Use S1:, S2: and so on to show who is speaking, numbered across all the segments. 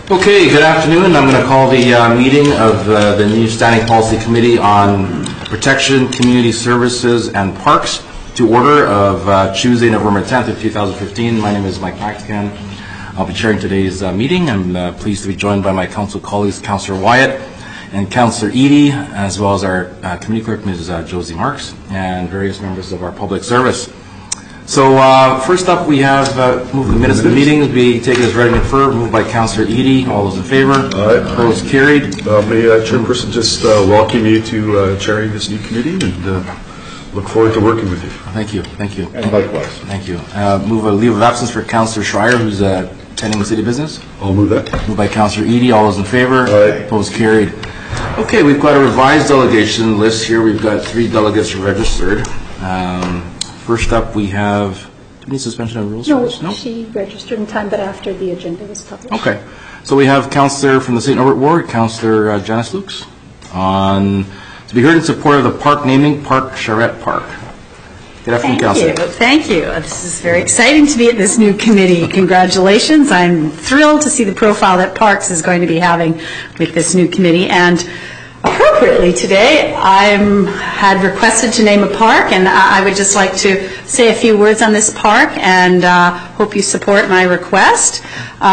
S1: Okay, good afternoon. I'm going to call the meeting of the new Standing Policy Committee on Protection, Community Services, and Parks to order of Tuesday, November 10th of 2015. My name is Mike McCann. I'll be chairing today's meeting. I'm pleased to be joined by my council colleagues, Councillor Wyatt and Councillor Eadie, as well as our committee clerk, Ms. Josie Marks, and various members of our public service. So first up, we have moved the minutes of the meeting to be taken as read and referred, moved by Councillor Eadie. All those in favor? Aye. Opposed? Carried.
S2: May Chairperson just welcome you to chairing this new committee, and look forward to working with you.
S1: Thank you. Thank you.
S2: And likewise.
S1: Thank you. Move a leave of absence for Councillor Schreier, who's attending city business.
S2: I'll move that.
S1: Moved by Councillor Eadie. All those in favor?
S2: Aye.
S1: Opposed? Carried. Okay, we've got a revised delegation list here. We've got 3 delegates registered. First up, we have. Do we need suspension of rules?
S3: No, she registered in time, but after the agenda was published.
S1: Okay. So we have Councillor from the St. Norbert Ward, Councillor Janice Lukes, to be heard in support of the park naming Park Charette Park. Good afternoon, Councillor.
S4: Thank you. This is very exciting to be at this new committee. Congratulations. I'm thrilled to see the profile that Parks is going to be having with this new committee. And appropriately today, I had requested to name a park, and I would just like to say a few words on this park, and hope you support my request.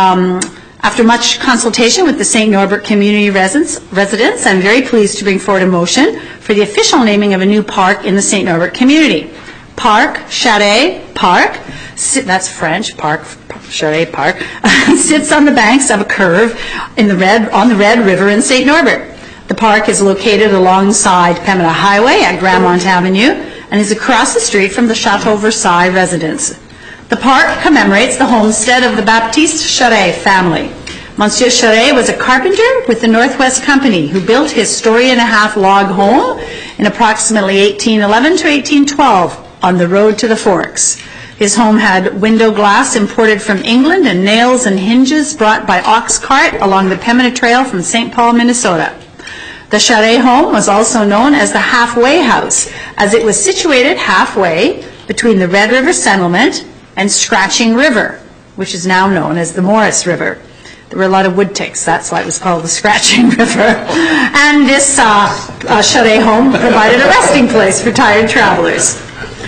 S4: After much consultation with the St. Norbert community residents, I'm very pleased to bring forward a motion for the official naming of a new park in the St. Norbert community. Park Charette Park, that's French, Park Charette Park, sits on the banks of a curve on the Red River in St. Norbert. The park is located alongside Pembina Highway at Grandmont Avenue and is across the street from the Chateau Versailles residence. The park commemorates the homestead of the Baptiste Charette family. Monsieur Charette was a carpenter with the Northwest Company who built his story-and-a-half log home in approximately 1811 to 1812 on the road to the Forks. His home had window glass imported from England and nails and hinges brought by ox cart along the Pembina Trail from St. Paul, Minnesota. The Charette home was also known as the Halfway House, as it was situated halfway between the Red River Settlement and Scratching River, which is now known as the Morris River. There were a lot of wood ticks, that's why it was called the Scratching River. And this Charette home provided a resting place for tired travelers.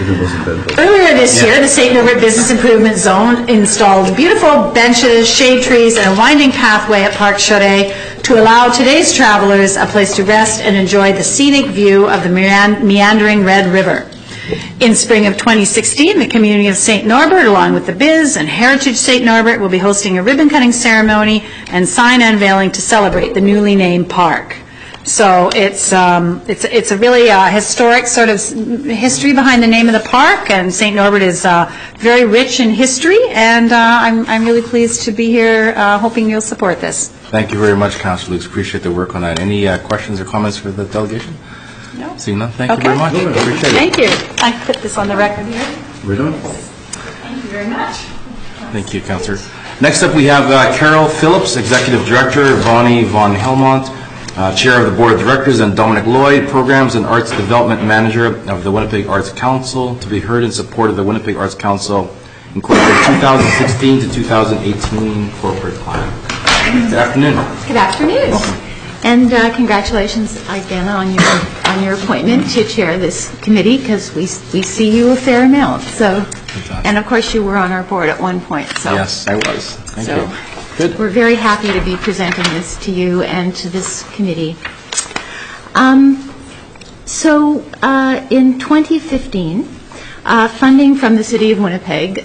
S4: Earlier this year, the St. Norbert Business Improvement Zone installed beautiful benches, shade trees, and a winding pathway at Park Charette to allow today's travelers a place to rest and enjoy the scenic view of the meandering Red River. In spring of 2016, the community of St. Norbert, along with the Biz and Heritage St. Norbert, will be hosting a ribbon-cutting ceremony and sign unveiling to celebrate the newly named park. So it's a really historic sort of history behind the name of the park, and St. Norbert is very rich in history, and I'm really pleased to be here, hoping you'll support this.
S1: Thank you very much, Councillor Lukes. Appreciate the work on that. Any questions or comments for the delegation?
S4: No.
S1: Seeing none, thank you very much. Appreciate it.
S4: Thank you. I put this on the record here.
S2: We're done.
S4: Thank you very much.
S1: Thank you, Councillor. Next up, we have Carol Phillips, Executive Director, Bonnie Von Helmont, Chair of the Board of Directors, and Dominic Lloyd, Programs and Arts Development Manager of the Winnipeg Arts Council, to be heard in support of the Winnipeg Arts Council Incorporated 2016 to 2018 Corporate Plan. Good afternoon.
S5: Good afternoon.
S1: Welcome.
S5: And congratulations again on your appointment to chair this committee, because we see you a fair amount. So, and of course you were on our board at one point. So
S1: yes, I was. Thank you. Good.
S5: We're very happy to be presenting this to you and to this committee. In 2015, funding from the City of Winnipeg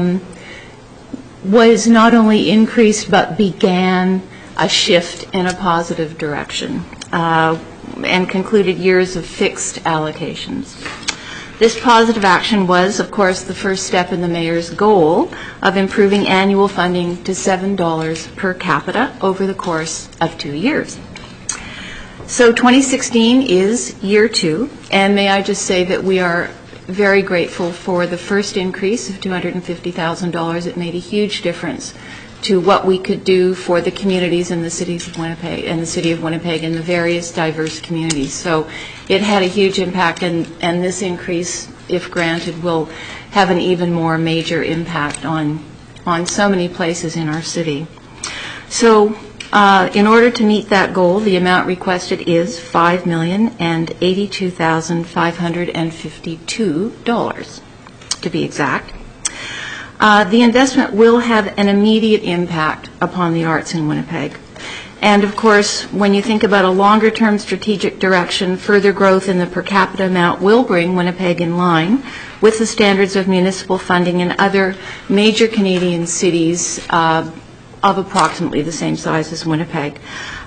S5: was not only increased but began a shift in a positive direction and concluded years of fixed allocations. This positive action was, of course, the first step in the Mayor's goal of improving annual funding to $7 per capita over the course of 2 years. So 2016 is year 2, and may I just say that we are very grateful for the first increase of $250,000. It made a huge difference to what we could do for the communities in the cities of Winnipeg and the City of Winnipeg and the various diverse communities. So it had a huge impact, and this increase, if granted, will have an even more major impact on so many places in our city. So In order to meet that goal, the amount requested is $5,082,552, to be exact. The investment will have an immediate impact upon the arts in Winnipeg. And of course, when you think about a longer-term strategic direction, further growth in the per capita amount will bring Winnipeg in line with the standards of municipal funding in other major Canadian cities of approximately the same size as Winnipeg.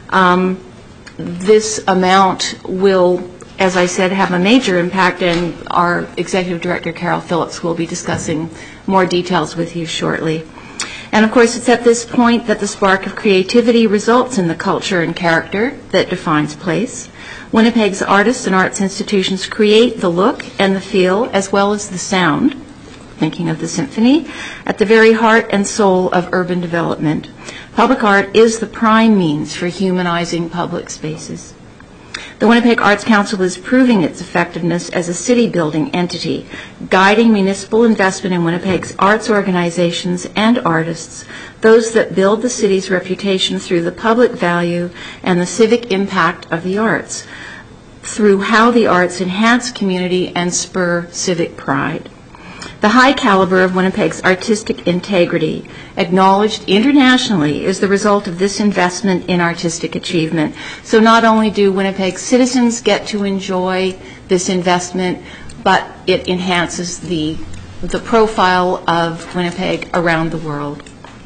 S5: This amount will, as I said, have a major impact, and our Executive Director, Carol Phillips, will be discussing more details with you shortly. And of course, it's at this point that the spark of creativity results in the culture and character that defines place. Winnipeg's artists and arts institutions create the look and the feel, as well as the sound, thinking of the symphony, at the very heart and soul of urban development. Public art is the prime means for humanizing public spaces. The Winnipeg Arts Council is proving its effectiveness as a city-building entity, guiding municipal investment in Winnipeg's arts organizations and artists, those that build the city's reputation through the public value and the civic impact of the arts, through how the arts enhance community and spur civic pride. The high caliber of Winnipeg's artistic integrity, acknowledged internationally, is the result of this investment in artistic achievement. So not only do Winnipeg citizens get to enjoy this investment, but it enhances the profile of Winnipeg around the world.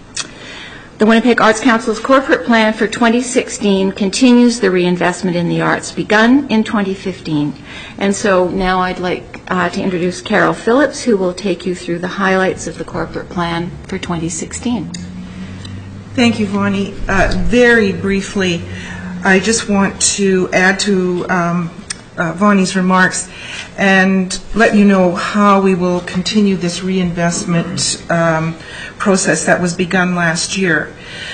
S5: The Winnipeg Arts Council's corporate plan for 2016 continues the reinvestment in the arts begun in 2015. And so now I'd like to introduce Carol Phillips, who will take you through the highlights of the corporate plan for 2016.
S6: Thank you, Vonnie. Very briefly, I just want to add to Vonnie's remarks and let you know how we will continue this reinvestment process that was begun last year.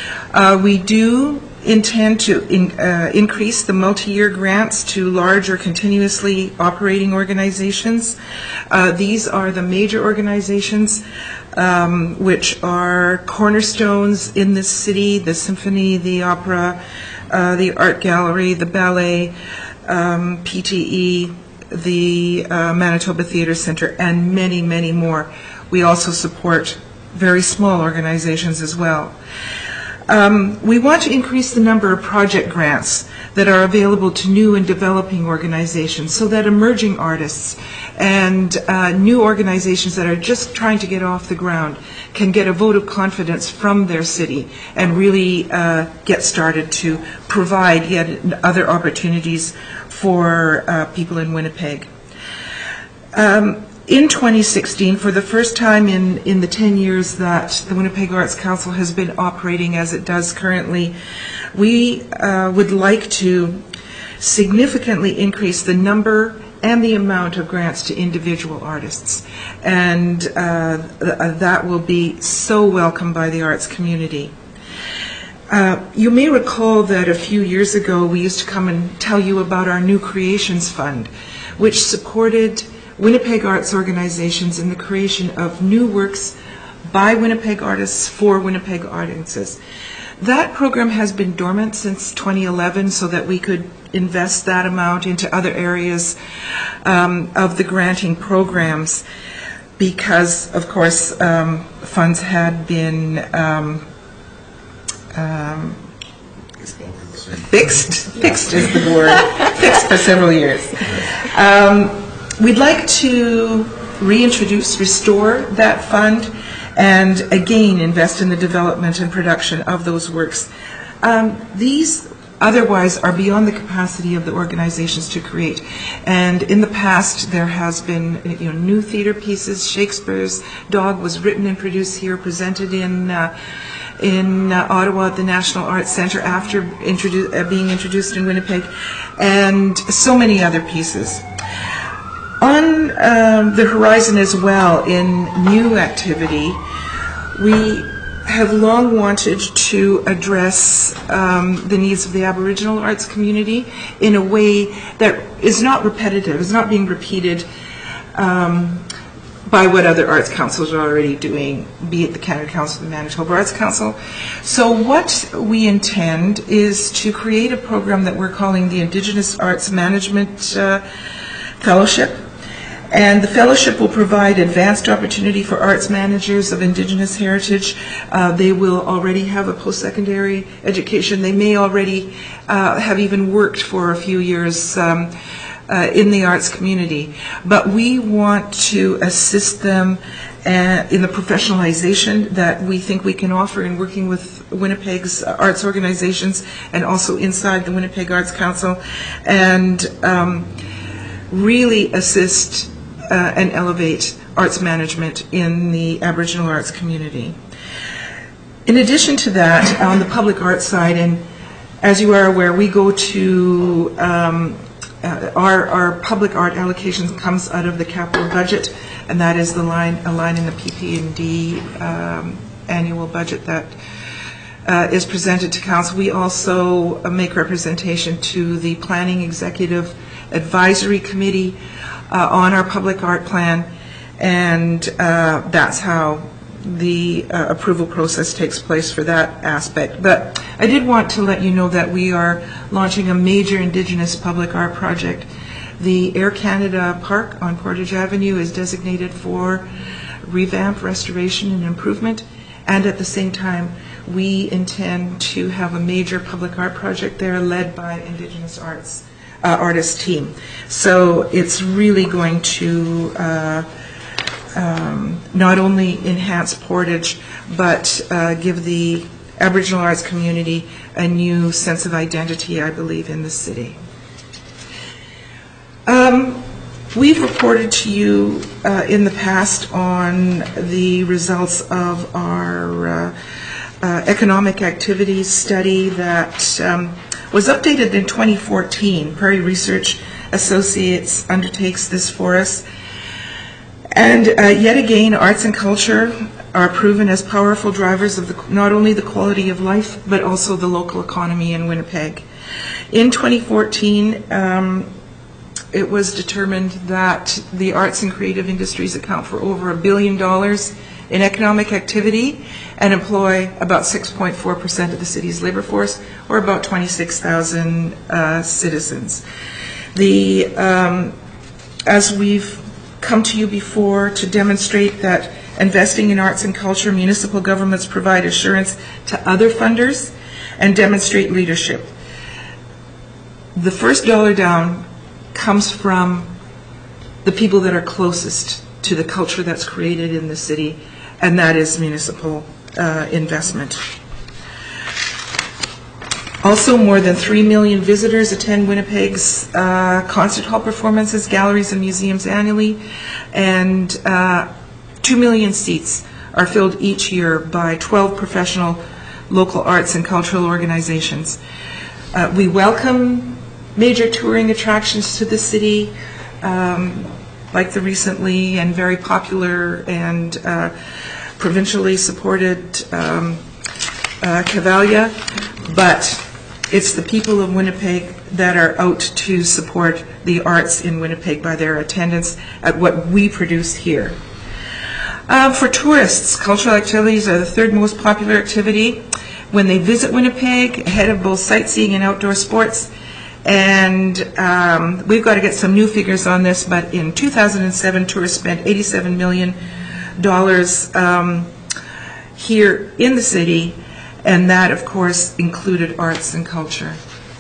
S6: We do intend to increase the multi-year grants to large or continuously operating organizations. These are the major organizations which are cornerstones in this city: the symphony, the opera, the art gallery, the ballet, PTE, the Manitoba Theatre Centre, and many, many more. We also support very small organizations as well. We want to increase the number of project grants that are available to new and developing organizations so that emerging artists and new organizations that are just trying to get off the ground can get a vote of confidence from their city and really get started to provide yet other opportunities for people in Winnipeg. In 2016, for the first time in the 10 years that the Winnipeg Arts Council has been operating as it does currently, we would like to significantly increase the number and the amount of grants to individual artists. And that will be so welcomed by the arts community. You may recall that a few years ago we used to come and tell you about our New Creations Fund, which supported Winnipeg arts organizations in the creation of new works by Winnipeg artists for Winnipeg audiences. That program has been dormant since 2011 so that we could invest that amount into other areas of the granting programs because, of course, funds had been fixed is the word, fixed for several years. We'd like to restore that fund and again invest in the development and production of those works. These otherwise are beyond the capacity of the organizations to create. And in the past there has been new theater pieces. Shakespeare's Dog was written and produced here, presented in Ottawa at the National Arts Centre after being introduced in Winnipeg, and so many other pieces. On the horizon as well, in new activity, we have long wanted to address the needs of the Aboriginal arts community in a way that is not repetitive, is not being repeated by what other arts councils are already doing, be it the Canada Council, the Manitoba Arts Council. So what we intend is to create a program that we're calling the Indigenous Arts Management Fellowship. And the fellowship will provide advanced opportunity for arts managers of Indigenous heritage. They will already have a post-secondary education. They may already have even worked for a few years in the arts community. But we want to assist them in the professionalization that we think we can offer in working with Winnipeg's arts organizations and also inside the Winnipeg Arts Council, and really assist and elevate arts management in the Aboriginal arts community. In addition to that, on the public arts side, and as you are aware, we go to our public art allocations comes out of the capital budget, and that is a line in the PP&D annual budget that is presented to council. We also make representation to the Planning Executive Advisory Committee on our public art plan, and that's how the approval process takes place for that aspect. But I did want to let you know that we are launching a major Indigenous public art project. The Air Canada Park on Portage Avenue is designated for revamp, restoration, and improvement, and at the same time we intend to have a major public art project there led by Indigenous artist team. So it's really going to not only enhance Portage, but give the Aboriginal arts community a new sense of identity, I believe, in the city. We've reported to you in the past on the results of our economic activities study that was updated in 2014. Prairie Research Associates undertakes this for us. And yet again, arts and culture are proven as powerful drivers of not only the quality of life, but also the local economy in Winnipeg. In 2014, it was determined that the arts and creative industries account for over $1 billion in economic activity and employ about 6.4% of the city's labor force, or about 26,000 citizens. As we've come to you before to demonstrate that investing in arts and culture, municipal governments provide assurance to other funders and demonstrate leadership. The first dollar down comes from the people that are closest to the culture that's created in the city, and that is municipal investment. Also, more than 3 million visitors attend Winnipeg's concert hall performances, galleries, and museums annually, and 2 million seats are filled each year by 12 professional local arts and cultural organizations. We welcome major touring attractions to the city, like the recently and very popular and provincially supported Cavalia, but it's the people of Winnipeg that are out to support the arts in Winnipeg by their attendance at what we produce here. For tourists, cultural activities are the third most popular activity when they visit Winnipeg, ahead of both sightseeing and outdoor sports. And we've got to get some new figures on this, but in 2007, tourists spent $87 million here in the city, and that, of course, included arts and culture.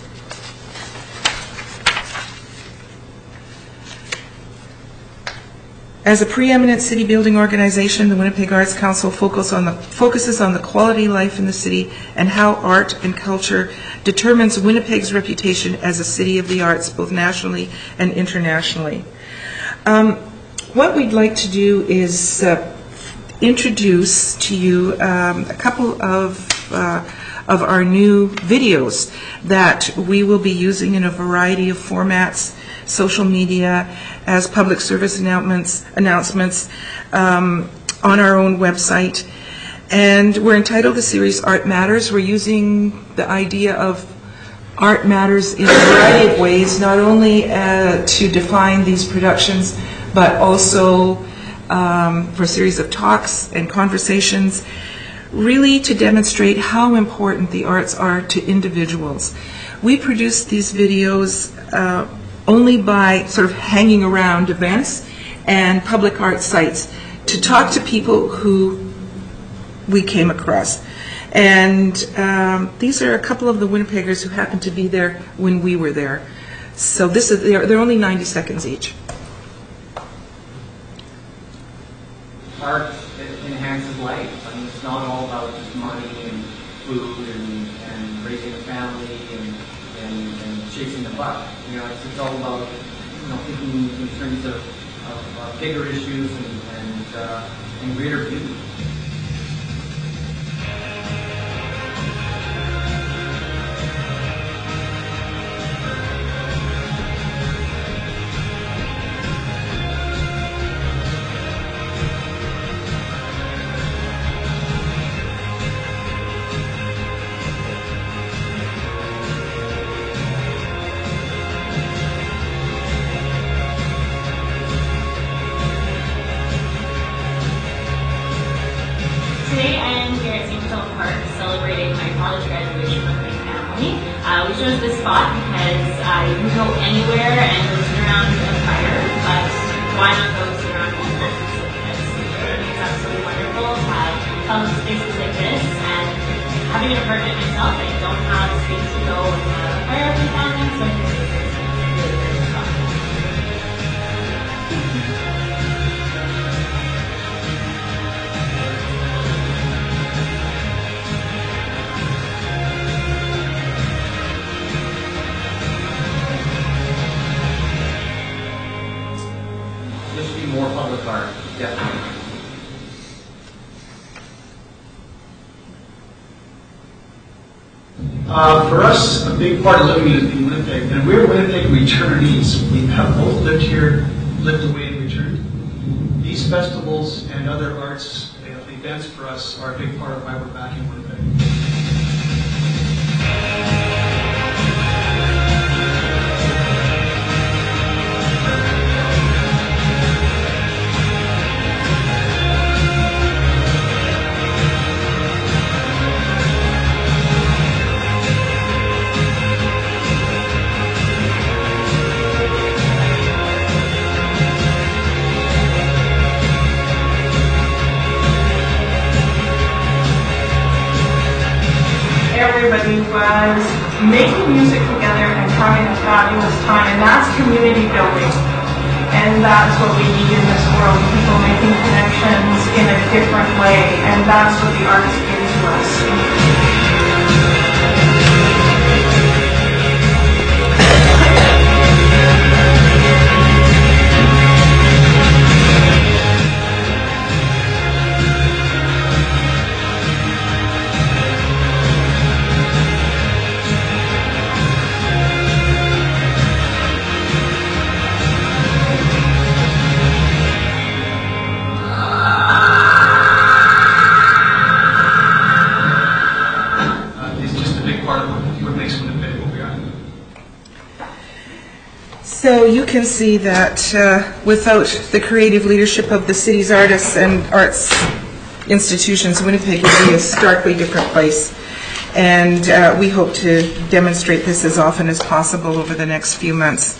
S6: As a preeminent city building organization, the Winnipeg Arts Council focuses on the quality of life in the city and how art and culture determines Winnipeg's reputation as a city of the arts, both nationally and internationally. What we'd like to do is introduce to you a couple of our new videos that we will be using in a variety of formats, social media, as public service announcements on our own website. And we're entitled the series Art Matters. We're using the idea of art matters in a variety of ways, not only to define these productions, but also for a series of talks and conversations, really to demonstrate how important the arts are to individuals. We produce these videos only by sort of hanging around events and public art sites to talk to people who we came across. And these are a couple of the Winnipeggers who happened to be there when we were there. So they're only 90 seconds each.
S7: Art enhances life. I mean, it's not all about just money and food and raising a family and chasing the buck. You know, it's all about, you know, thinking in terms of bigger issues and greater beauty.
S8: Today I am here at St. Philip Park celebrating my college graduation with my family. We chose this spot because you can go anywhere and go sit around a fire, but why not go sit around walls like this? It's absolutely wonderful to have college spaces like this, and having an apartment myself, I don't have space to go and have a fire up in front of me, so I think this is a really great spot.
S7: There should be more public art, definitely.
S9: For us, a big part of living in Winnipeg, and we're Winnipeg returnees. We have both lived here, lived away and returned. These festivals and other arts events for us are a big part of why we're back in Winnipeg.
S10: Everybody was making music together and having a fabulous time, and that's community building. And that's what we need in this world, people making connections in a different way, and that's what the arts give to us.
S6: So you can see that without the creative leadership of the city's artists and arts institutions, Winnipeg would be a starkly different place. And we hope to demonstrate this as often as possible over the next few months.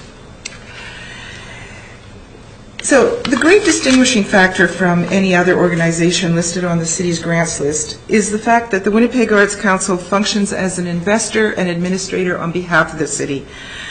S6: So the great distinguishing factor from any other organization listed on the city's grants list is the fact that the Winnipeg Arts Council functions as an investor and administrator on behalf of the city.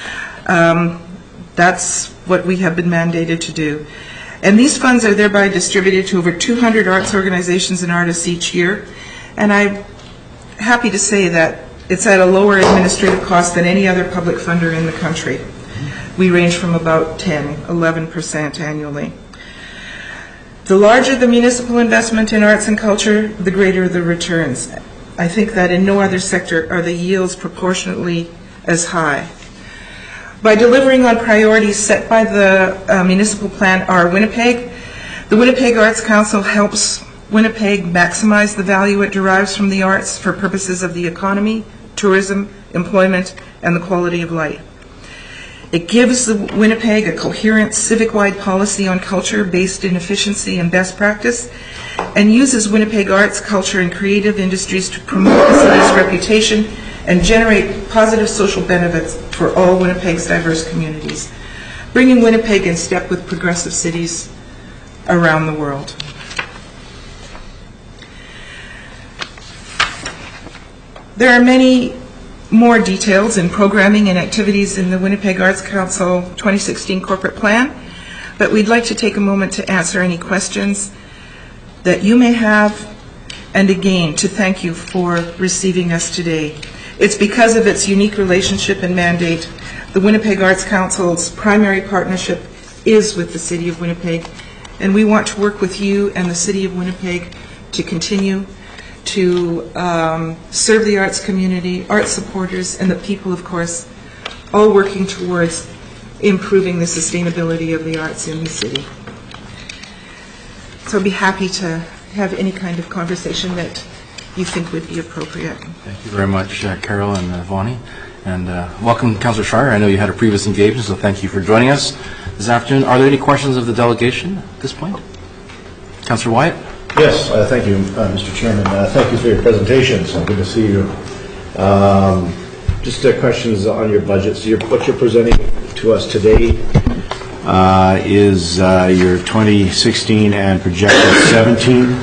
S6: That's what we have been mandated to do. And these funds are thereby distributed to over 200 arts organizations and artists each year. And I'm happy to say that it's at a lower administrative cost than any other public funder in the country. We range from about 10–11% annually. The larger the municipal investment in arts and culture, the greater the returns. I think that in no other sector are the yields proportionately as high. By delivering on priorities set by the municipal plan Our Winnipeg, the Winnipeg Arts Council helps Winnipeg maximize the value it derives from the arts for purposes of the economy, tourism, employment, and the quality of life. It gives Winnipeg a coherent civic-wide policy on culture based in efficiency and best practice, and uses Winnipeg arts, culture, and creative industries to promote the city's reputation and generate positive social benefits for all Winnipeg's diverse communities, bringing Winnipeg in step with progressive cities around the world. There are many more details in programming and activities in the Winnipeg Arts Council 2016 corporate plan, but we'd like to take a moment to answer any questions that you may have, and again, to thank you for receiving us today. It's because of its unique relationship and mandate, the Winnipeg Arts Council's primary partnership is with the City of Winnipeg, and we want to work with you and the City of Winnipeg to continue to serve the arts community, arts supporters, and the people, of course, all working towards improving the sustainability of the arts in the city. So I'd be happy to have any kind of conversation that you think would be appropriate.
S1: Thank you very much, Carol and Vonnie. And welcome, Councillor Schreier. I know you had a previous engagement, so thank you for joining us this afternoon. Are there any questions of the delegation at this point? Councillor Wyatt?
S11: Yes, thank you, Mr. Chairman. Thank you for your presentations. Good to see you. Just questions on your budget. So what you're presenting to us today is your 2016 and projected 17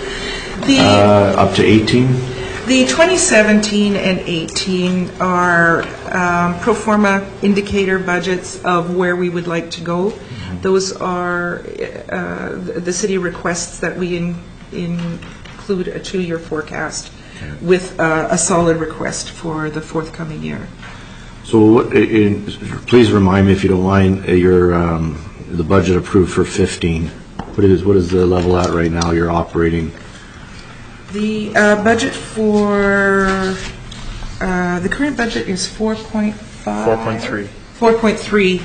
S11: up to 18?
S6: The 2017 and 18 are pro forma indicator budgets of where we would like to go. Those are the city requests that we include a 2-year forecast with a solid request for the forthcoming year.
S11: So please remind me, if you don't mind, the budget approved for 15. What is the level at right now you're operating?
S6: The budget for the current budget is 4.5.
S2: 4.3.
S6: 4.3.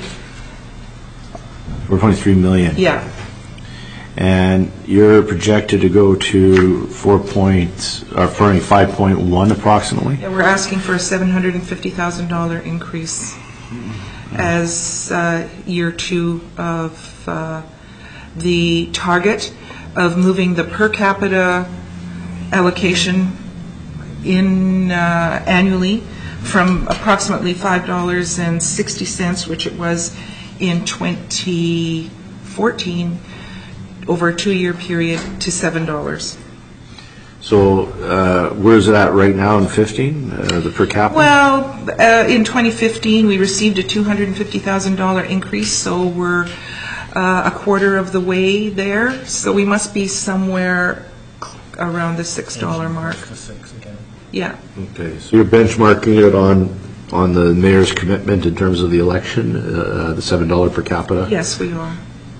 S11: 4.3 million.
S6: Yeah.
S11: And you're projected to go to 5.1 approximately?
S6: Yeah, we're asking for a $750,000 increase as year 2 of the target of moving the per capita allocation in annually from approximately $5.60, which it was in 2014, over a 2-year period, to $7.
S11: So where is it at right now in 15, the per capita?
S6: Well, in 2015 we received a $250,000 increase, so we're a quarter of the way there. So we must be somewhere around the $6 mark. Yeah. Okay,
S11: so you're benchmarking it on the mayor's commitment in terms of the election, the $7 per capita?
S6: Yes, we are.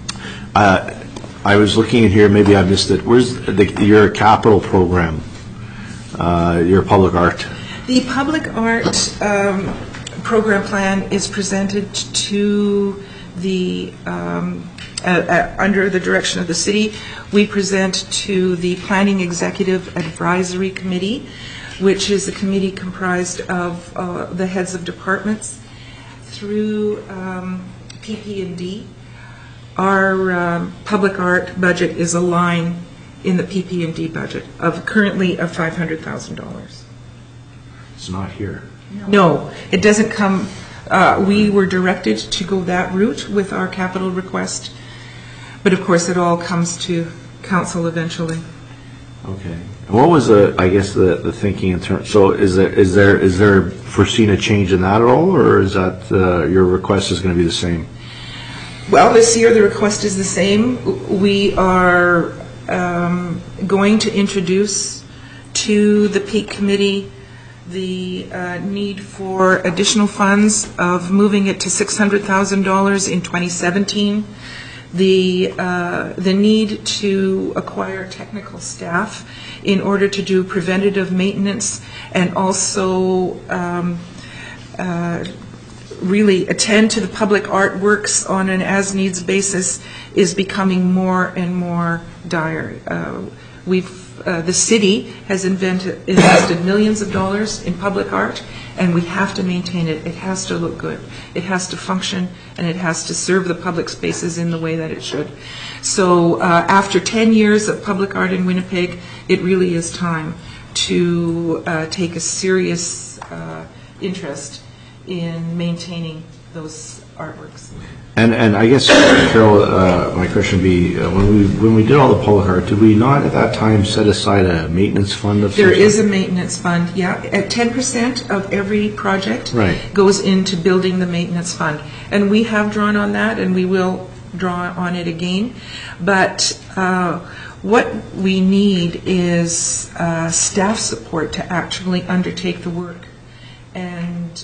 S11: I was looking in here, maybe I missed it. Where's your capital program, your public art?
S6: The public art program plan is presented to the, under the direction of the city. We present to the Planning Executive Advisory Committee, which is a committee comprised of the heads of departments through PP&D. Our public art budget is a line in the PP&D budget of currently of $500,000.
S11: It's not here.
S6: No, it doesn't come. We were directed to go that route with our capital request, but of course it all comes to council eventually.
S11: Okay. And what was the thinking in terms? So is there foreseen a change in that at all, or is that your request is going to be the same?
S6: Well, this year the request is the same. We are going to introduce to the Peak Committee the need for additional funds of moving it to $600,000 in 2017. The need to acquire technical staff in order to do preventative maintenance and also really attend to the public artworks on an as-needs basis is becoming more and more dire. We've the city has invested millions of dollars in public art, and we have to maintain it. It has to look good. It has to function, and it has to serve the public spaces in the way that it should. So after 10 years of public art in Winnipeg, it really is time to take a serious interest in maintaining those artworks.
S11: And I guess, Carol, my question would be, when we did all the public art, did we not at that time set aside a maintenance fund of some
S6: There
S11: sort?
S6: is a maintenance fund, yeah. At 10% of every project
S11: Right.
S6: goes into building the maintenance fund. And we have drawn on that, and we will draw on it again. But what we need is staff support to actually undertake the work. And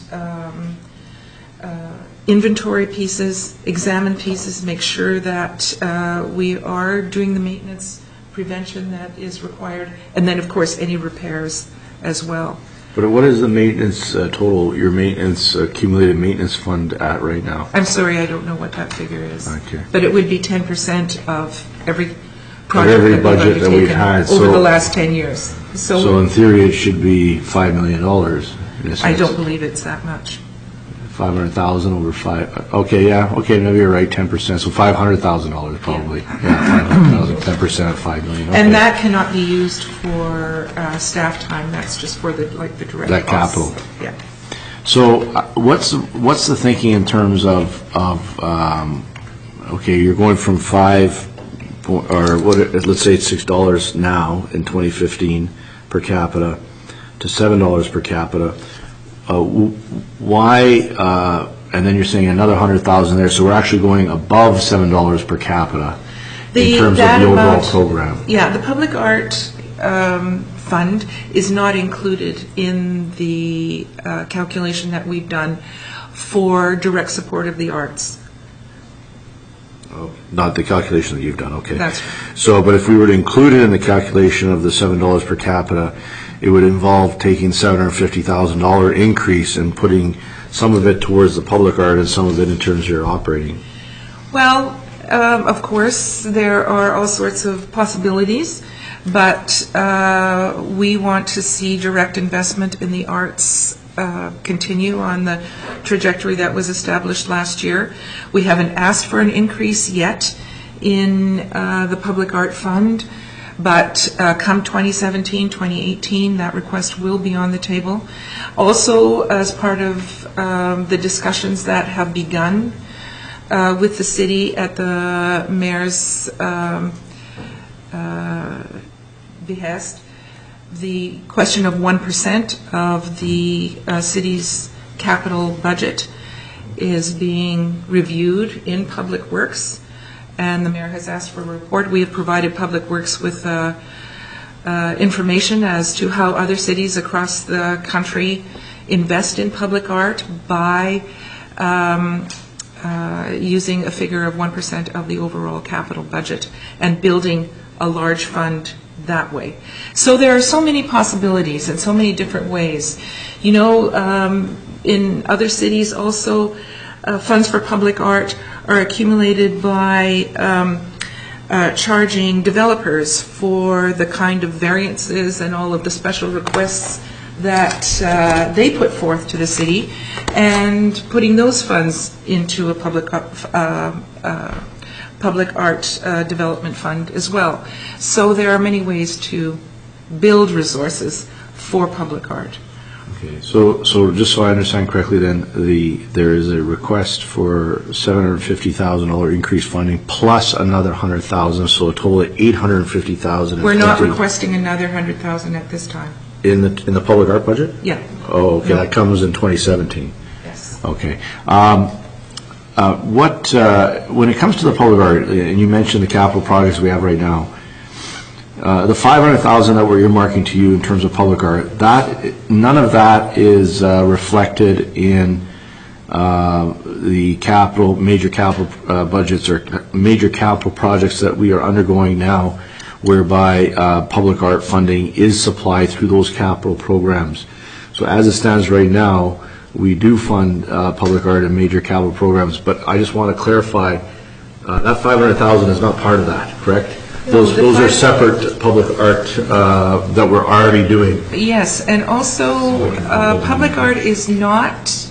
S6: inventory pieces, examine pieces, make sure that we are doing the maintenance prevention that is required, and then, of course, any repairs as well.
S11: But what is the maintenance total, your maintenance, accumulated maintenance fund at right now?
S6: I'm sorry, I don't know what that figure is.
S11: Okay.
S6: But it would be 10% of every project
S11: every
S6: that we've
S11: budget that we've
S6: undertaken
S11: had,
S6: over
S11: so-
S6: the last 10 years.
S11: So in theory, it should be $5 million in a sense.
S6: I don't believe it's that much.
S11: 500,000 over 5, okay, yeah, okay, maybe you're right, 10%, so $500,000 probably. Yeah, 500,000, 10% of $5 million, okay.
S6: And that cannot be used for staff time, that's just for the direct
S11: That
S6: costs.
S11: capital.
S6: Yeah.
S11: So what's the thinking in terms of okay, you're going from let's say it's $6 now in 2015 per capita to $7 per capita. Why, and then you're saying another 100,000 there, so we're actually going above $7 per capita in terms of the overall program.
S6: Yeah, the public art fund is not included in the calculation that we've done for direct support of the arts.
S11: Oh, not the calculation that you've done, okay.
S6: That's right.
S11: So, but if we were to include it in the calculation of the $7 per capita, it would involve taking $750,000 increase and putting some of it towards the public art and some of it in terms of your operating.
S6: Well, of course, there are all sorts of possibilities, but we want to see direct investment in the arts continue on the trajectory that was established last year. We haven't asked for an increase yet in the public art fund, but come 2017, 2018, that request will be on the table. Also, as part of the discussions that have begun with the city at the mayor's behest, the question of 1% of the city's capital budget is being reviewed in Public Works, and the mayor has asked for a report. We have provided Public Works with information as to how other cities across the country invest in public art by using a figure of 1% of the overall capital budget and building a large fund that way. So there are so many possibilities and so many different ways. You know, in other cities also, funds for public art are accumulated by charging developers for the kind of variances and all of the special requests that they put forth to the city, and putting those funds into a public art development fund as well. So there are many ways to build resources for public art.
S11: Okay, so just so I understand correctly then, there is a request for $750,000 increased funding plus another $100,000, so a total of $850,000.
S6: We're not requesting another $100,000 at this time.
S11: In the public art budget?
S6: Yeah.
S11: Oh, okay, that comes in 2017.
S6: Yes.
S11: Okay. When it comes to the public art, and you mentioned the capital projects we have right now, the $500,000 that we're earmarking to you in terms of public art, none of that is reflected in the major capital budgets or major capital projects that we are undergoing now, whereby public art funding is supplied through those capital programs. So as it stands right now, we do fund public art and major capital programs, but I just want to clarify, that $500,000 is not part of that, correct? Those are separate public art that we're already doing.
S6: Yes, and also public art is not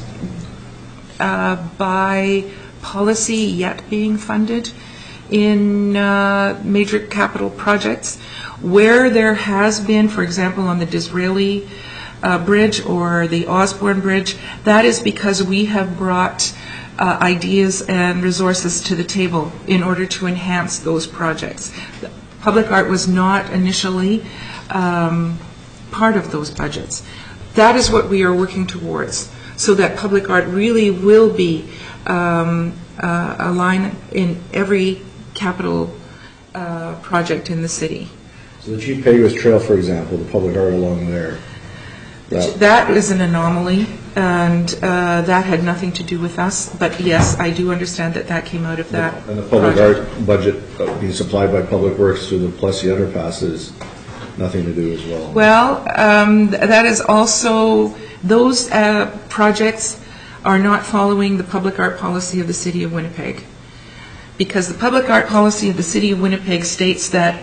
S6: by policy yet being funded in major capital projects. Where there has been, for example, on the Disraeli Bridge or the Osborne Bridge, that is because we have brought ideas and resources to the table in order to enhance those projects. Public art was not initially part of those budgets. That is what we are working towards, so that public art really will be a line in every capital project in the city.
S11: So the Chief Peguis Trail, for example, the public art along there.
S6: That is an anomaly, and that had nothing to do with us. But yes, I do understand that that came out of that
S11: And the public
S6: project.
S11: art budget being supplied by Public Works through the Plessis Underpass is nothing to do as well.
S6: Well, that is also, those projects are not following the public art policy of the City of Winnipeg. Because the public art policy of the City of Winnipeg states that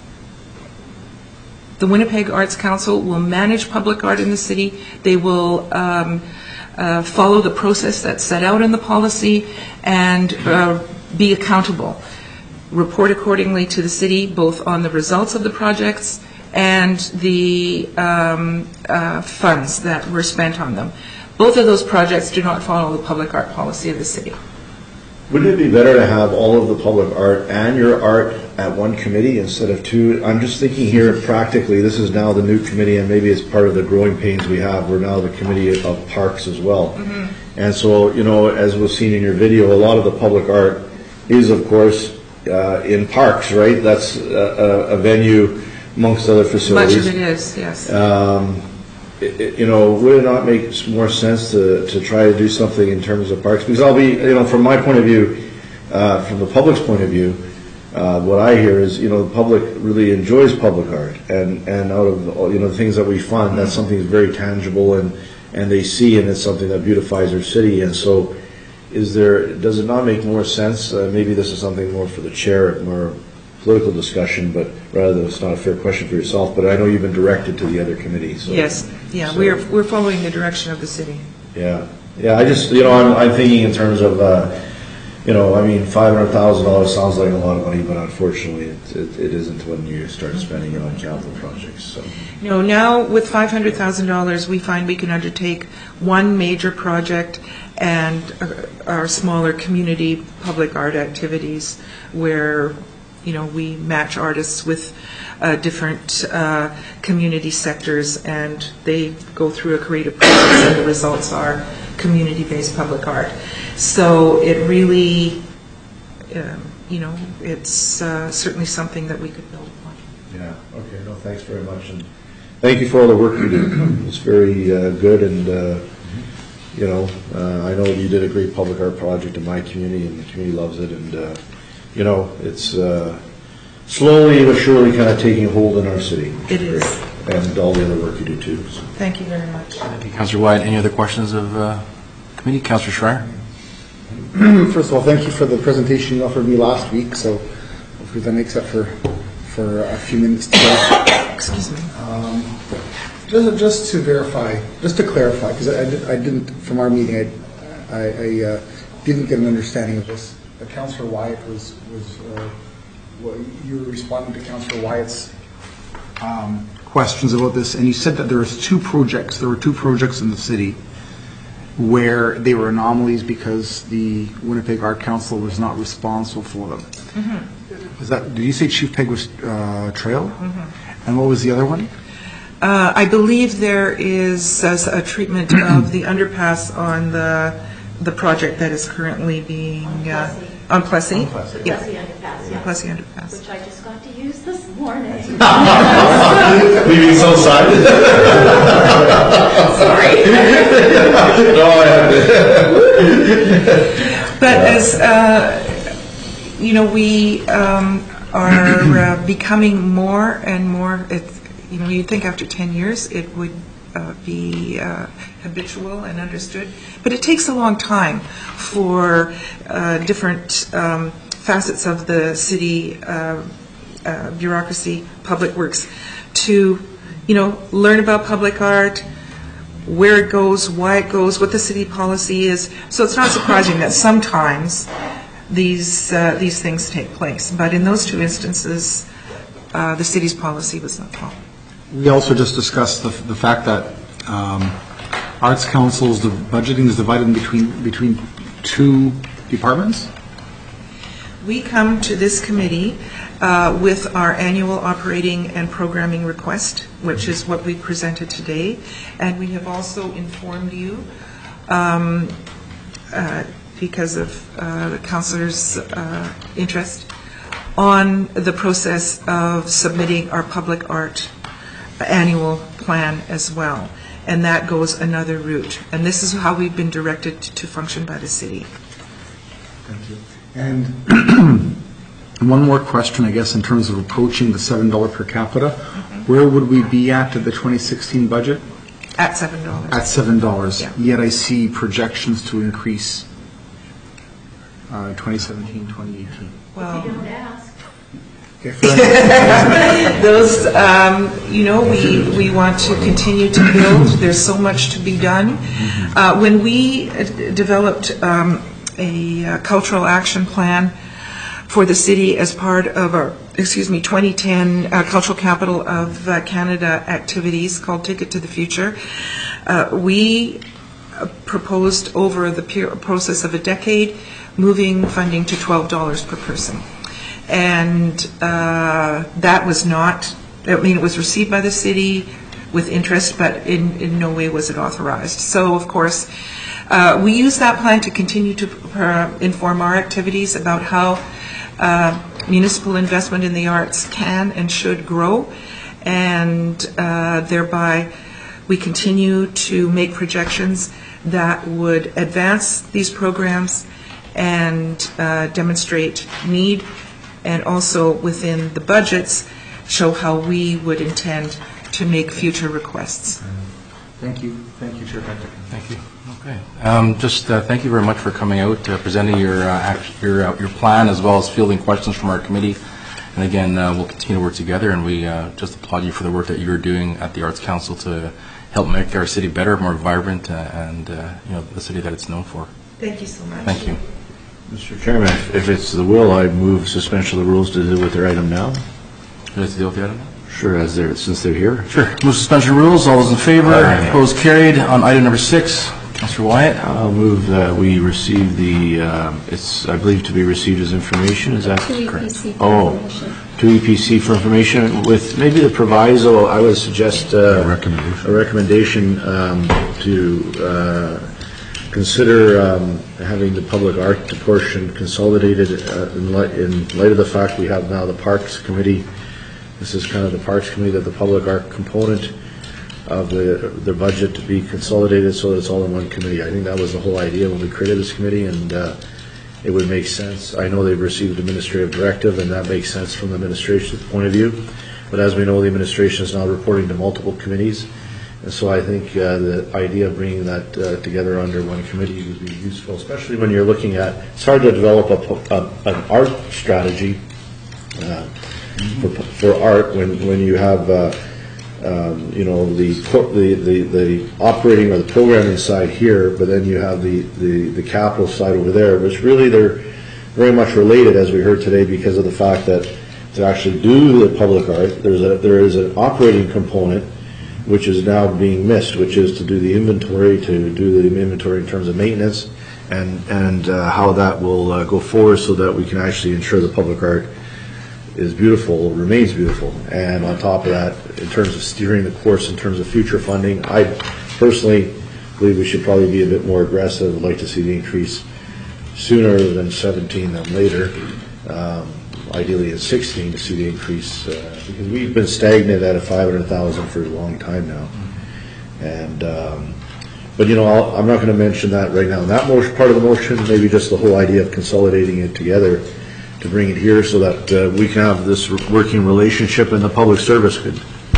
S6: the Winnipeg Arts Council will manage public art in the city. They will follow the process that's set out in the policy and be accountable. Report accordingly to the city, both on the results of the projects and the funds that were spent on them. Both of those projects do not follow the public art policy of the city.
S11: Wouldn't it be better to have all of the public art and your art at one committee instead of two? I'm just thinking here practically, this is now the new committee, and maybe it's part of the growing pains we have. We're now the committee of parks as well. Mm-hmm. And so, you know, as was seen in your video, a lot of the public art is, of course, in parks, right? That's a venue amongst other facilities.
S6: Much of it is, yes.
S11: You know, would it not make more sense to try to do something in terms of parks? Because I'll be, you know, from my point of view, from the public's point of view, what I hear is, you know, the public really enjoys public art, and out of, you know, the things that we fund, that's something that's very tangible, and they see, and it's something that beautifies our city. And so, does it not make more sense? Maybe this is something more for the chair, more political discussion, but rather than, it's not a fair question for yourself, but I know you've been directed to the other committees. So,
S6: yes, yeah, so we're following the direction of the city.
S11: Yeah, I just, you know, I'm thinking in terms of, you know, I mean, $500,000 sounds like a lot of money, but unfortunately, it isn't when you start spending it on capital projects. So,
S6: you know, now with $500,000, we find we can undertake one major project and our smaller community public art activities where, you know, we match artists with different community sectors, and they go through a creative process, and the results are community-based public art. So it really, you know, it's certainly something that we could build upon.
S11: Yeah, okay, no, thanks very much. And thank you for all the work you do. It's very good, and, you know, I know you did a great public art project in my community, and the community loves it, and you know, it's slowly but surely kind of taking hold in our city.
S6: It is.
S11: And all the other work you do too. So.
S6: Thank you very much.
S1: Thank you, Councillor Wyatt. Any other questions of committee? Councillor Schreier?
S12: First of all, thank you for the presentation you offered me last week, so hopefully that makes up for a few minutes today.
S6: Excuse me.
S12: Just to verify, just to clarify, because I didn't, from our meeting, I didn't get an understanding of this. Councillor Wyatt you were responding to Councillor Wyatt's questions about this, and you said that there were two projects in the city where they were anomalies because the Winnipeg Art Council was not responsible for them. Mm-hmm. Did you say Chief Peguis Trail? Mm-hmm. And what was the other one?
S6: I believe there is a treatment of the underpass on the project that is currently being on Plessis. Yeah.
S8: Plessis Underpass, yeah.
S6: Plessis Underpass.
S8: Which I just got to use this morning.
S11: Leaving so excited.
S8: Sorry.
S11: No, I haven't.
S6: But as you know, we are becoming more and more. You know, you'd think after 10 years it would be habitual and understood, but it takes a long time for different facets of the city bureaucracy, Public Works, to, learn about public art, where it goes, why it goes, what the city policy is. So it's not surprising that sometimes these things take place. But in those two instances, the city's policy was not followed.
S12: We also just discussed the fact that Arts Council's budgeting is divided between two departments?
S6: We come to this committee with our annual operating and programming request, which is what we presented today, and we have also informed you, because of the councillor's interest, on the process of submitting our public art annual plan as well, and that goes another route. And this is how we've been directed to function by the city.
S12: Thank you. And one more question, I guess, in terms of approaching the $7 per capita. Where would we be at the 2016 budget?
S6: At $7.
S12: At $7.
S6: Yeah.
S12: Yet I see projections to increase 2017, 2018.
S6: Well,
S5: Don't ask.
S12: Okay, fair enough.
S6: those, we want to continue to build. There's so much to be done. When we developed a cultural action plan for the city as part of our, 2010 Cultural Capital of Canada activities called Ticket to the Future, we proposed over the process of a decade moving funding to $12 per person. And that was not, it was received by the city with interest, but in no way was it authorized. So, of course, we use that plan to continue to inform our activities about how municipal investment in the arts can and should grow, and thereby we continue to make projections that would advance these programs and demonstrate need, and also within the budgets show how we would intend to make future requests.
S12: Thank you. Thank you, Chair Patrick.
S1: Thank you. Okay. Thank you very much for coming out, presenting your plan, as well as fielding questions from our committee. And again, we'll continue to work together, and we just applaud you for the work that you're doing at the Arts Council to help make our city better, more vibrant, and the city that it's known for.
S6: Thank you so much.
S1: Thank you.
S11: Mr. Chairman, if it's the will, I move suspension of the rules to deal with their item now.
S1: Would you like to deal with the item now?
S11: Sure, since they're here.
S1: Sure. Move suspension rules. All those in favor? Opposed? Carried. On item number 6, Councillor Wyatt.
S11: I'll move that we receive it's, I believe, to be received as information. Is that correct? To EPC for information, with maybe the proviso, I would suggest a recommendation to consider having the public art portion consolidated in light of the fact we have now the Parks Committee. This is kind of the Parks Committee, that the public art component of the budget to be consolidated so that it's all in one committee. I think that was the whole idea when we created this committee, and it would make sense. I know they've received administrative directive, and that makes sense from the administration's point of view. But as we know, the administration is now reporting to multiple committees. And so I think the idea of bringing that together under one committee would be useful, especially when you're looking at, it's hard to develop an art strategy for art when you have the operating or the programming side here, but then you have the capital side over there, which really they're very much related, as we heard today, because of the fact that to actually do the public art, there is an operating component which is now being missed, which is to do the inventory, in terms of maintenance, and how that will go forward so that we can actually ensure the public art is beautiful, remains beautiful. And on top of that, in terms of steering the course in terms of future funding, I personally believe we should probably be a bit more aggressive. I'd like to see the increase sooner than 17 than later. Ideally in 16 to see the increase, because we've been stagnant at a 500,000 for a long time now. And but I'm not going to mention that right now. And that part of the motion, maybe just the whole idea of consolidating it together to bring it here so that we can have this working relationship, and the public service could,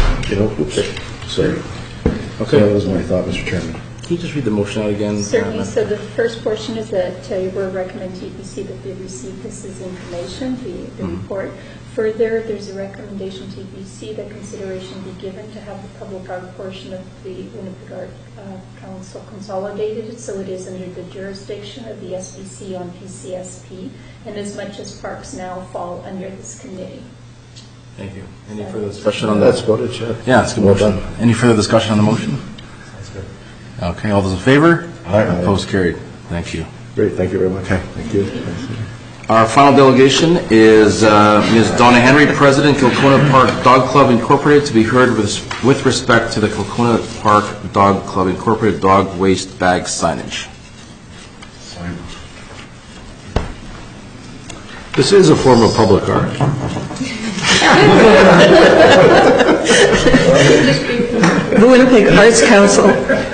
S11: So that was my thought, Mr. Chairman.
S1: Can you just read the motion out again?
S3: Certainly. So the first portion is that we're recommending to EPC that they receive this as information, the report, Further, there's a recommendation to EBC that consideration be given to have the public art portion of the Winnipeg Art Council consolidated, so it is under the jurisdiction of the SBC on PCSP, and as much as parks now fall under this committee.
S1: Thank you. Any further discussion on that?
S11: That's voted, Chad.
S1: Yeah, it's a good motion. Any further discussion on the motion? Okay, all those in favor?
S11: Aye.
S1: Opposed, carried. Thank you.
S11: Great, thank you very much.
S1: Okay.
S11: Thank you.
S1: Our final delegation is Ms. Donna Henry, President, Kilkona Park Dog Club Incorporated, to be heard with respect to the Kilkona Park Dog Club Incorporated dog waste bag signage.
S11: This is a form of public art.
S13: The Winnipeg Arts Council.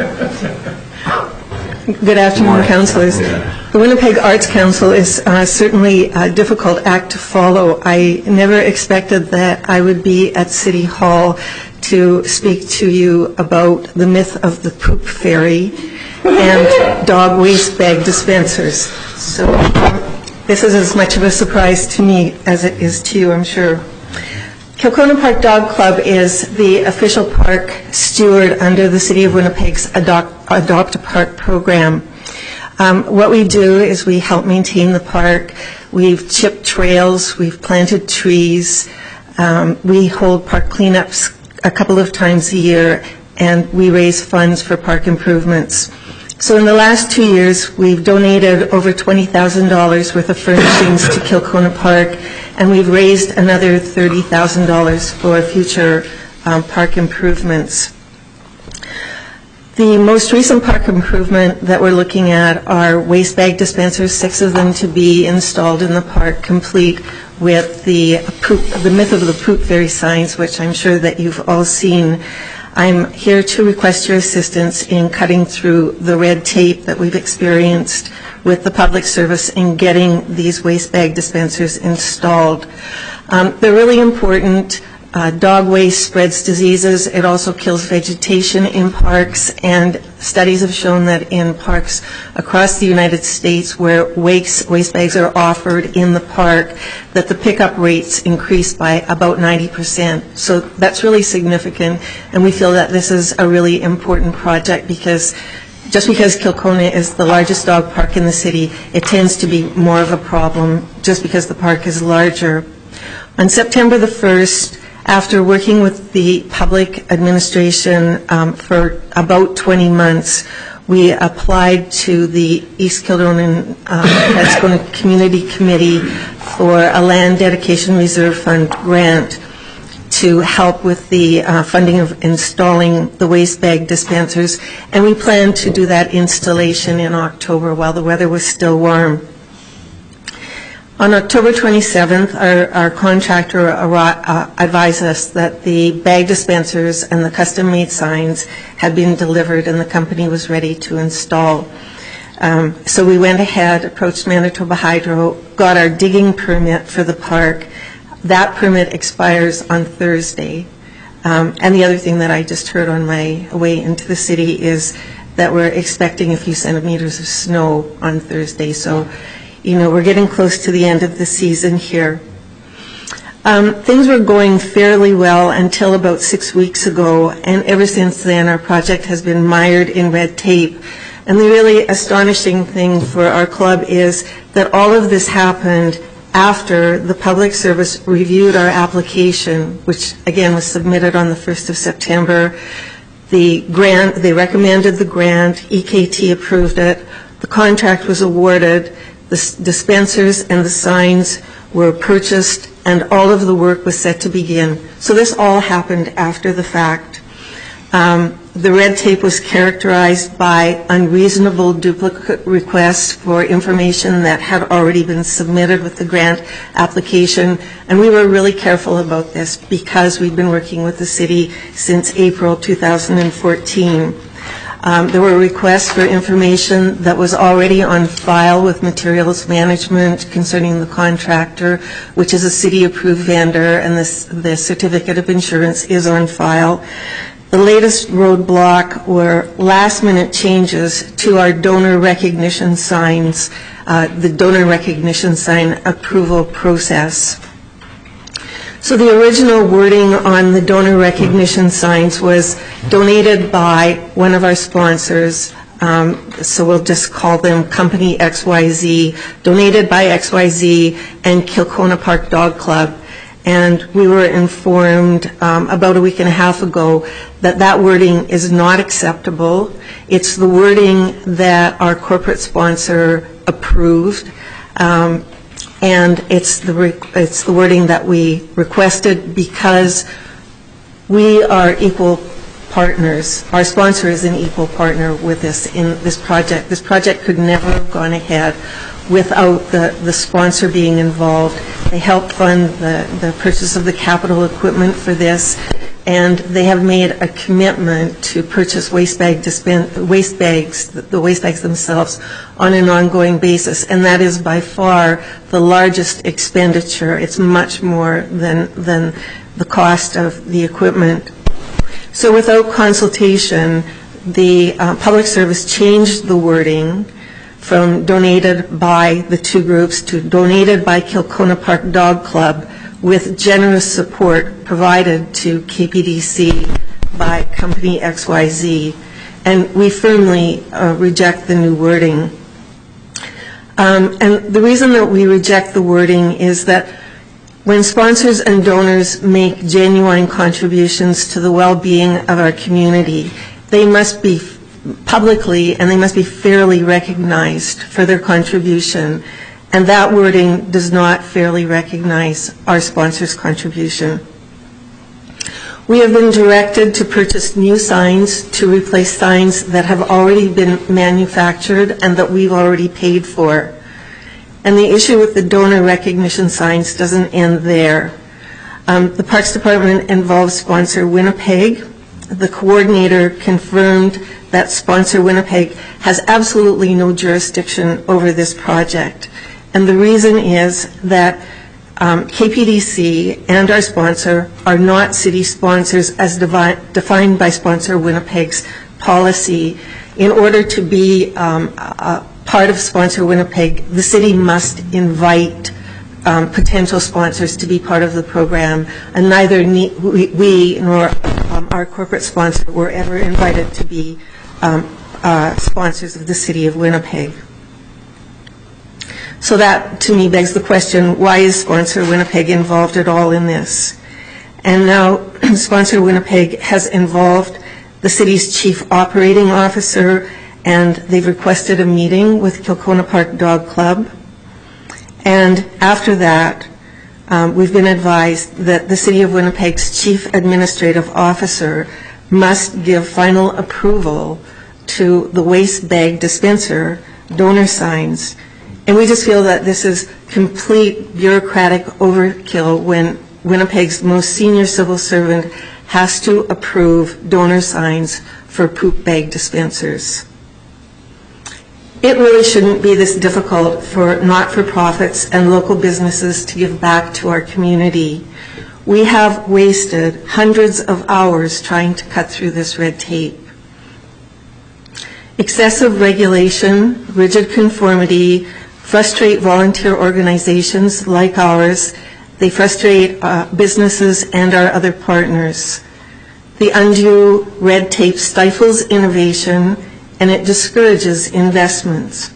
S13: Good afternoon, councillors. The Winnipeg Arts Council is certainly a difficult act to follow. I never expected that I would be at City Hall to speak to you about the myth of the poop fairy and dog waste bag dispensers. So this is as much of a surprise to me as it is to you, I'm sure. Kilkona Park Dog Club is the official park steward under the City of Winnipeg's Adopt a Park program. What we do is we help maintain the park. We've chipped trails, we've planted trees, we hold park cleanups a couple of times a year, and we raise funds for park improvements. So in the last 2 years, we've donated over $20,000 worth of furnishings to Kilkona Park, and we've raised another $30,000 for future park improvements. The most recent park improvement that we're looking at are waste bag dispensers, 6 of them to be installed in the park, complete with the myth of the poop fairy signs, which I'm sure that you've all seen. I'm here to request your assistance in cutting through the red tape that we've experienced with the public service in getting these waste bag dispensers installed. They're really important. Dog waste spreads diseases. It also kills vegetation in parks, and studies have shown that in parks across the United States where waste bags are offered in the park, that the pickup rates increase by about 90%. So that's really significant, and we feel that this is a really important project because just because Kilkona is the largest dog park in the city, it tends to be more of a problem just because the park is larger. On September the 1st, after working with the public administration for about 20 months, we applied to the East Kildonan Community Committee for a Land Dedication Reserve Fund grant to help with the funding of installing the waste bag dispensers, and we planned to do that installation in October while the weather was still warm. On October 27th, our contractor advised us that the bag dispensers and the custom-made signs had been delivered and the company was ready to install. So we went ahead, approached Manitoba Hydro, got our digging permit for the park. That permit expires on Thursday. And the other thing that I just heard on my way into the city is that we're expecting a few centimeters of snow on Thursday. So we're getting close to the end of the season here. Things were going fairly well until about 6 weeks ago, and ever since then our project has been mired in red tape. And the really astonishing thing for our club is that all of this happened after the public service reviewed our application, which again was submitted on the 1st of September. They recommended the grant, EKT approved it, the contract was awarded, the dispensers and the signs were purchased, and all of the work was set to begin. So this all happened after the fact. The red tape was characterized by unreasonable duplicate requests for information that had already been submitted with the grant application, and we were really careful about this because we've been working with the city since April 2014. There were requests for information that was already on file with materials management concerning the contractor, which is a city-approved vendor, and the certificate of insurance is on file. The latest roadblock were last-minute changes to our donor recognition signs, the donor recognition sign approval process. So the original wording on the donor recognition signs was donated by one of our sponsors, so we'll just call them Company XYZ, donated by XYZ and Kilcona Park Dog Club. And we were informed about a week and a half ago that that wording is not acceptable. It's the wording that our corporate sponsor approved. And it's the wording that we requested because we are equal partners. Our sponsor is an equal partner with us in this project. This project could never have gone ahead without the sponsor being involved. They helped fund the purchase of the capital equipment for this, and they have made a commitment to purchase waste bags, the waste bags themselves, on an ongoing basis, and that is by far the largest expenditure. It's much more than the cost of the equipment. So without consultation, the Public Service changed the wording from donated by the two groups to donated by Kilcona Park Dog Club, with generous support provided to KPDC by Company XYZ. And we firmly reject the new wording. And the reason that we reject the wording is that when sponsors and donors make genuine contributions to the well-being of our community, they must be publicly and they must be fairly recognized for their contribution. And that wording does not fairly recognize our sponsor's contribution. We have been directed to purchase new signs to replace signs that have already been manufactured and that we've already paid for. And the issue with the donor recognition signs doesn't end there. The Parks Department involves Sponsor Winnipeg. The coordinator confirmed that Sponsor Winnipeg has absolutely no jurisdiction over this project. And the reason is that KPDC and our sponsor are not city sponsors as defined by Sponsor Winnipeg's policy. In order to be part of Sponsor Winnipeg, the city must invite potential sponsors to be part of the program, and neither we nor our corporate sponsor were ever invited to be sponsors of the city of Winnipeg. So that, to me, begs the question, why is Sponsor Winnipeg involved at all in this? And now Sponsor Winnipeg has involved the city's chief operating officer, and they've requested a meeting with Kilcona Park Dog Club. And after that, we've been advised that the City of Winnipeg's chief administrative officer must give final approval to the waste bag dispenser donor signs. And we just feel that this is complete bureaucratic overkill when Winnipeg's most senior civil servant has to approve donor signs for poop bag dispensers. It really shouldn't be this difficult for not-for-profits and local businesses to give back to our community. We have wasted hundreds of hours trying to cut through this red tape. Excessive regulation, rigid conformity, frustrate volunteer organizations like ours. They frustrate businesses and our other partners. The undue red tape stifles innovation, and it discourages investments.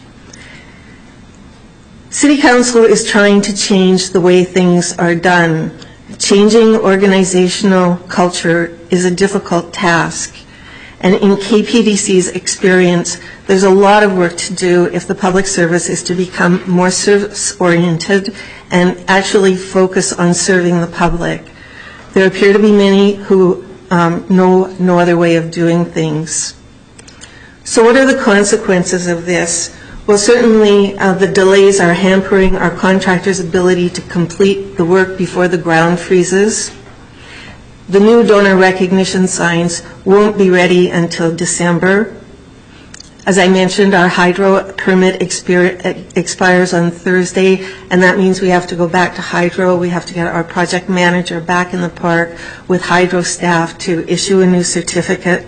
S13: City Council is trying to change the way things are done. Changing organizational culture is a difficult task. And in KPDC's experience, there's a lot of work to do if the public service is to become more service-oriented and actually focus on serving the public. There appear to be many who know no other way of doing things. So what are the consequences of this? Well, certainly the delays are hampering our contractors' ability to complete the work before the ground freezes. The new donor recognition signs won't be ready until December. As I mentioned, our hydro permit expires on Thursday, and that means we have to go back to hydro. We have to get our project manager back in the park with hydro staff to issue a new certificate.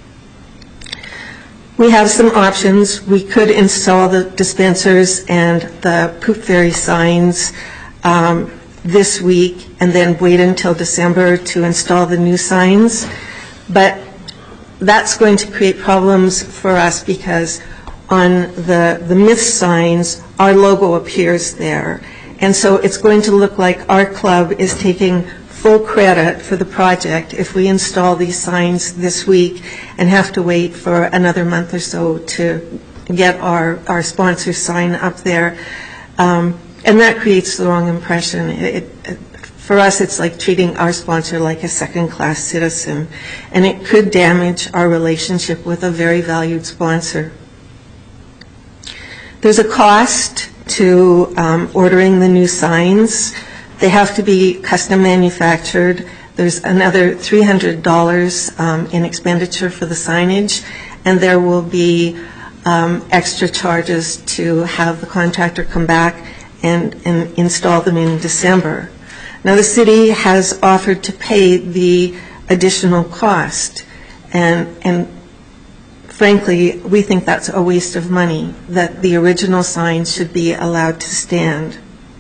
S13: We have some options. We could install the dispensers and the poop fairy signs this week and then wait until December to install the new signs. But that's going to create problems for us because on the myth signs, our logo appears there. And so it's going to look like our club is taking full credit for the project if we install these signs this week and have to wait for another month or so to get our sponsor sign up there. And that creates the wrong impression. For us, it's like treating our sponsor like a second-class citizen, and it could damage our relationship with a very valued sponsor. There's a cost to ordering the new signs. They have to be custom manufactured. There's another $300 in expenditure for the signage, and there will be extra charges to have the contractor come back and install them in December. Now, the city has offered to pay the additional cost, and frankly, we think that's a waste of money, that the original signs should be allowed to stand.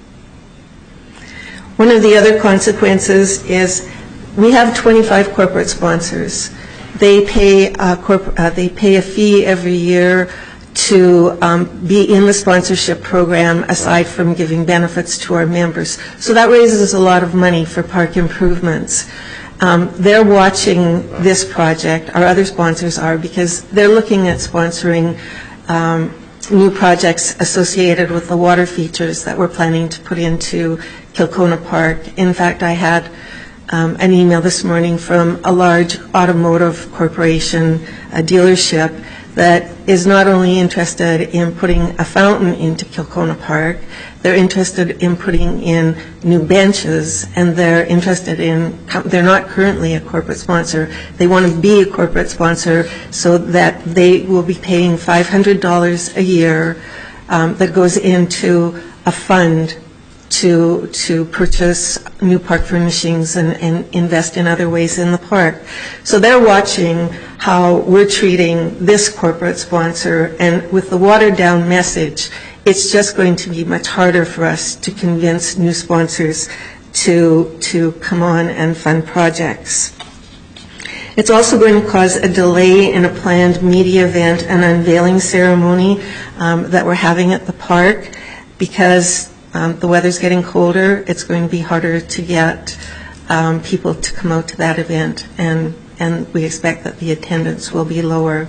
S13: One of the other consequences is we have 25 corporate sponsors. They pay a fee every year to be in the sponsorship program aside from giving benefits to our members. So that raises a lot of money for park improvements. They're watching this project, our other sponsors are, because they're looking at sponsoring new projects associated with the water features that we're planning to put into Kilcona Park. In fact, I had an email this morning from a large automotive corporation, a dealership, that is not only interested in putting a fountain into Kilcona Park, they're interested in putting in new benches, and they're not currently a corporate sponsor. They want to be a corporate sponsor so that they will be paying $500 a year that goes into a fund to purchase new park furnishings and invest in other ways in the park. So they're watching how we're treating this corporate sponsor, and with the watered down message, it's just going to be much harder for us to convince new sponsors to come on and fund projects. It's also going to cause a delay in a planned media event and unveiling ceremony that we're having at the park because the weather's getting colder. It's going to be harder to get people to come out to that event, and we expect that the attendance will be lower.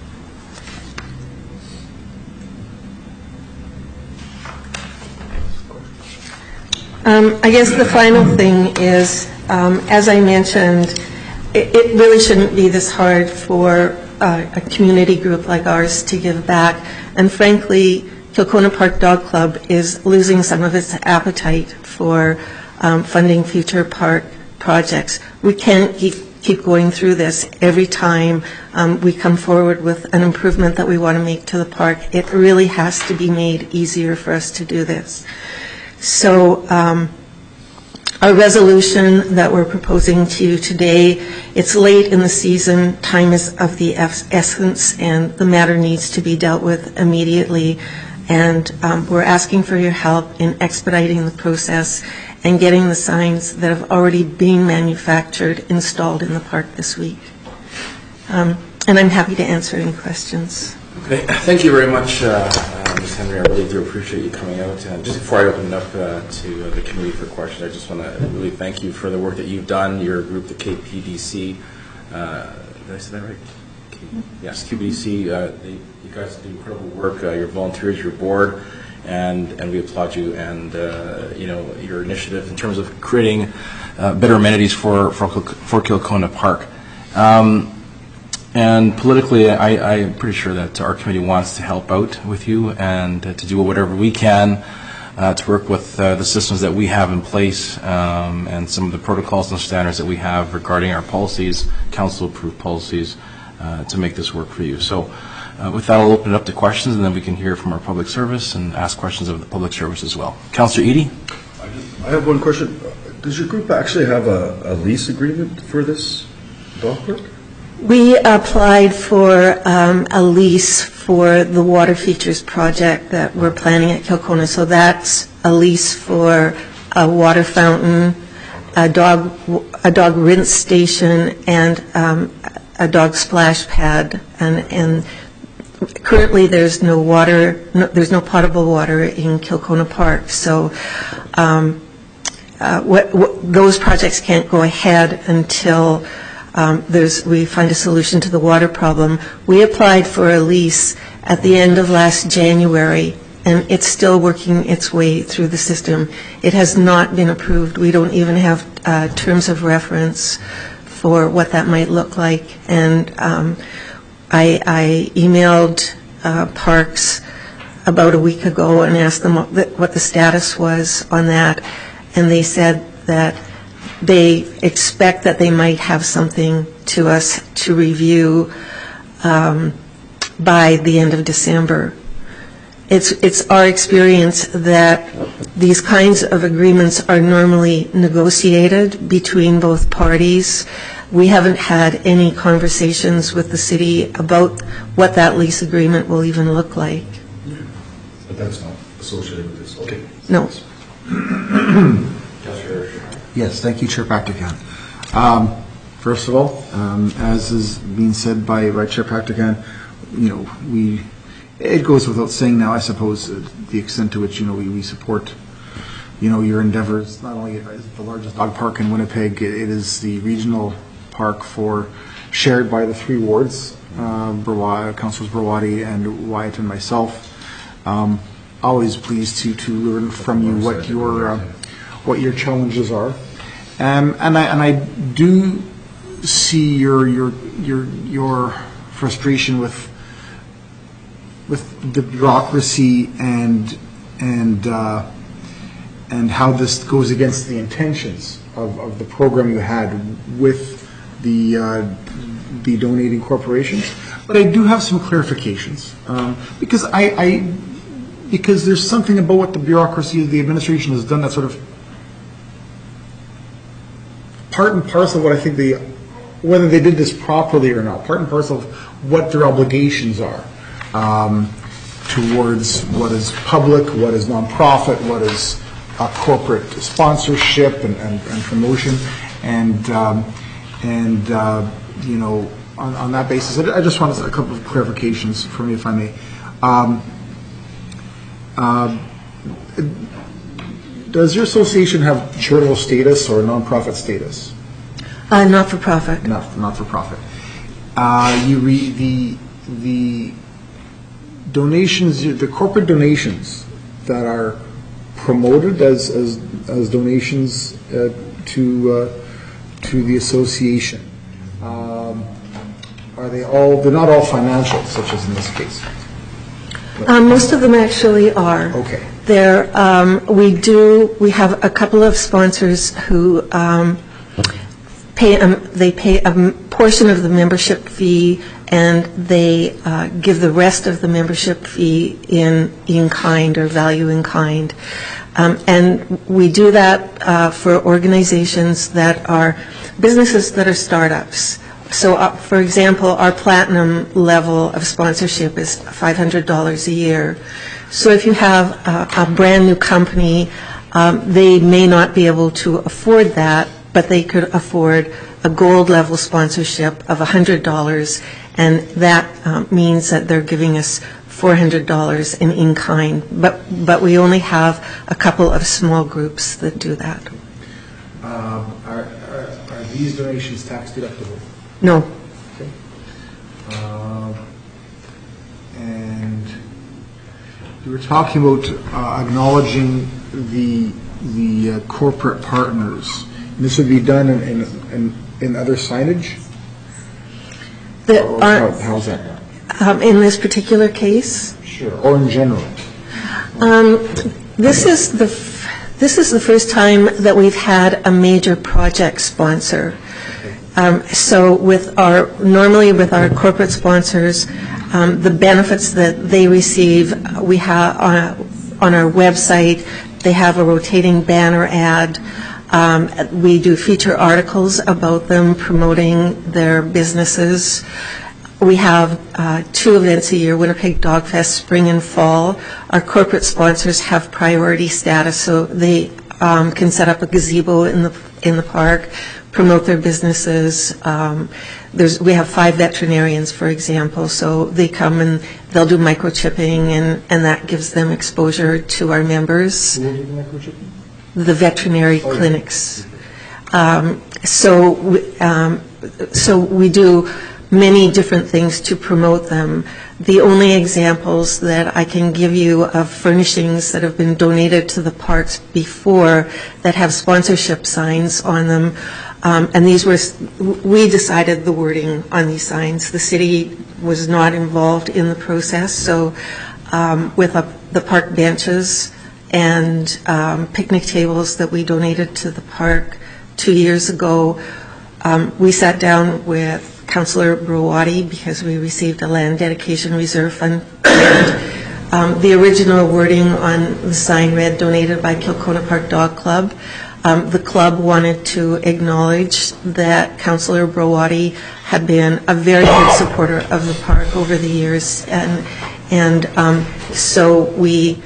S13: I guess the final thing is, as I mentioned, it really shouldn't be this hard for a community group like ours to give back, and frankly, Kilcona Park Dog Club is losing some of its appetite for funding future park projects. We can't keep going through this every time we come forward with an improvement that we want to make to the park. It really has to be made easier for us to do this. So our resolution that we're proposing to you today, it's late in the season, time is of the essence, and the matter needs to be dealt with immediately. And we're asking for your help in expediting the process and getting the signs that have already been manufactured installed in the park this week. And I'm happy to answer any questions.
S1: Okay. Thank you very much, Ms. Henry. I really do appreciate you coming out. And just before I open it up to the committee for questions, I just want to really thank you for the work that you've done, your group, the KPDC. Did I say that right? Yes, QBDC, you guys do incredible work, your volunteers, your board, and we applaud you and your initiative in terms of creating better amenities for Kilcona Park. And politically, I'm pretty sure that our committee wants to help out with you and to do whatever we can to work with the systems that we have in place and some of the protocols and standards that we have regarding our policies, council-approved policies, to make this work for you. So with that, I'll open it up to questions, and then we can hear from our public service and ask questions of the public service as well. Councillor Eadie?
S2: I have one question. Does your group actually have a lease agreement for this dog park?
S13: We applied for a lease for the water features project that we're planning at Kilcona. So that's a lease for a water fountain, a dog rinse station, and a dog splash pad. And currently, there's no water. There's no potable water in Kilcona Park. So those projects can't go ahead until we find a solution to the water problem. We applied for a lease at the end of last January, and it's still working its way through the system. It has not been approved. We don't even have terms of reference for what that might look like. And I emailed Parks about a week ago and asked them what the status was on that, and they said that they expect that they might have something to us to review by the end of December. It's our experience that these kinds of agreements are normally negotiated between both parties. We haven't had any conversations with the city about what that lease agreement will even look like.
S2: But that's not associated with this, okay?
S13: No.
S12: Yes, thank you, Chair Practican. First of all, as is being said by Chair Practican, it goes without saying now, I suppose, the extent to which, we support, your endeavors. Not only is it the largest dog park in Winnipeg, it is the regional park shared by the three wards, Councilors Brawadi and Wyatt and myself. Always pleased to learn from you what your challenges are. And I do see your frustration with the bureaucracy and how this goes against the intentions of the program you had with the donating corporations. But I do have some clarifications because there's something about what the bureaucracy of the administration has done that sort of part and parcel of what I think whether they did this properly or not, part and parcel of what their obligations are towards what is public, what is nonprofit, what is corporate sponsorship and promotion, and on that basis, I just wanted a couple of clarifications for me, if I may. Does your association have charitable status or nonprofit status?
S13: Not-for-profit.
S12: Not-for-profit. The donations, the corporate donations that are promoted as donations to the association, are they all? They're not all financial, such as in this case.
S13: Most of them actually are.
S12: Okay.
S13: We have a couple of sponsors who pay a portion of the membership fee, and they give the rest of the membership fee in kind or value in kind. And we do that for organizations that are businesses that are startups. So, for example, our platinum level of sponsorship is $500 a year. So if you have a brand new company, they may not be able to afford that, but they could afford a gold level sponsorship of $100, and that means that they're giving us $400 in kind. But we only have a couple of small groups that do that.
S12: Are these donations tax deductible?
S13: No.
S12: Okay. And you were talking about acknowledging the corporate partners. This would be done in other signage? How's that done?
S13: In this particular case?
S12: Sure. Or in general?
S13: This is the first time that we've had a major project sponsor. So normally with our corporate sponsors, the benefits that they receive, we have on our website. They have a rotating banner ad. We do feature articles about them promoting their businesses. We have 2 events a year, Winnipeg Dog Fest, spring and fall. Our corporate sponsors have priority status, so they can set up a gazebo in the park, promote their businesses. We have 5 veterinarians, for example, so they come and they'll do microchipping, and that gives them exposure to our members.
S12: Who will do the microchipping?
S13: The veterinary clinics. So we do many different things to promote them. The only examples that I can give you of furnishings that have been donated to the parks before that have sponsorship signs on them, and we decided the wording on these signs. The city was not involved in the process, so with the park benches and picnic tables that we donated to the park 2 years ago, we sat down with Councillor Brawadi because we received a land dedication reserve fund grant. The original wording on the sign read, donated by Kilcona Park Dog Club. The club wanted to acknowledge that Councillor Brawadi had been a very good supporter of the park over the years, and so we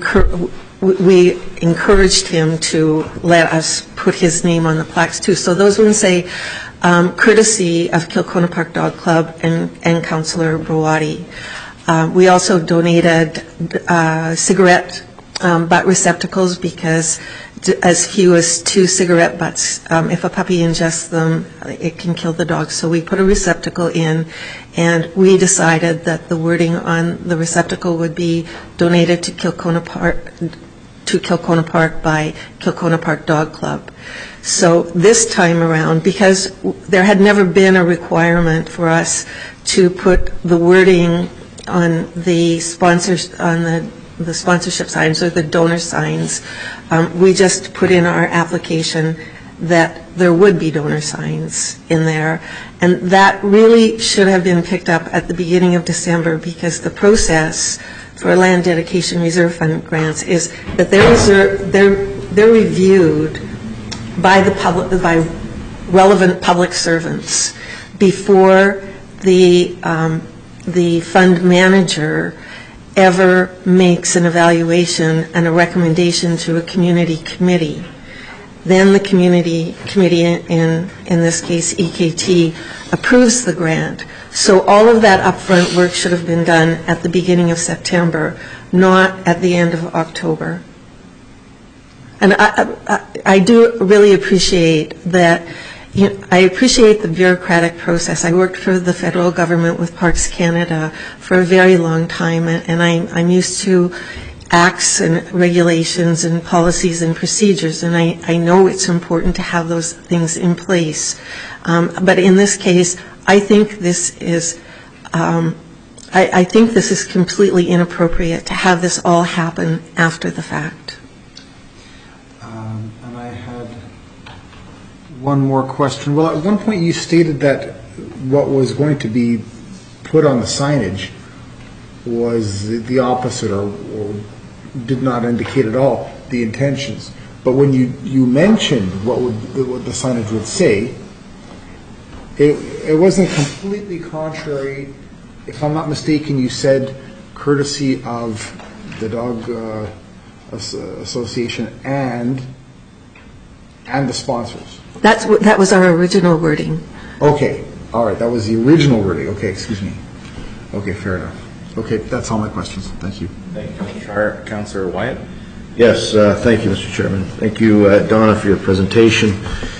S13: encouraged him to let us put his name on the plaques too. So those ones say, courtesy of Kilcona Park Dog Club and Councillor Brawadi. We also donated cigarette butt receptacles because as few as 2 cigarette butts, if a puppy ingests them, it can kill the dog. So we put a receptacle in, and we decided that the wording on the receptacle would be donated to Kilcona Park by Kilcona Park Dog Club. So this time around, because there had never been a requirement for us to put the wording on the the sponsorship signs or the donor signs, we just put in our application that there would be donor signs in there. And that really should have been picked up at the beginning of December, because the process for land dedication reserve fund grants is that they're reviewed by the public, by relevant public servants before the fund manager ever makes an evaluation and a recommendation to a community committee. Then the community committee, in this case EKT, approves the grant. So all of that upfront work should have been done at the beginning of September, not at the end of October. And I do really appreciate that. I appreciate the bureaucratic process. I worked for the federal government with Parks Canada for a very long time, and I'm used to acts and regulations and policies and procedures, and I know it's important to have those things in place. But in this case, I think this is completely inappropriate to have this all happen after the fact.
S12: And I had one more question. Well, at one point you stated that what was going to be put on the signage was the opposite, or did not indicate at all the intentions. But when you mentioned what the signage would say, it wasn't completely contrary. If I'm not mistaken, you said courtesy of the Dog Association and the sponsors.
S13: That was our original wording.
S12: Okay, all right, that was the original wording. Okay, excuse me. Okay, fair enough. Okay, that's all my questions. Thank you.
S1: Thank you, Councilor Shire. Councilor Wyatt?
S11: Yes, thank you, Mr. Chairman. Thank you, Donna, for your presentation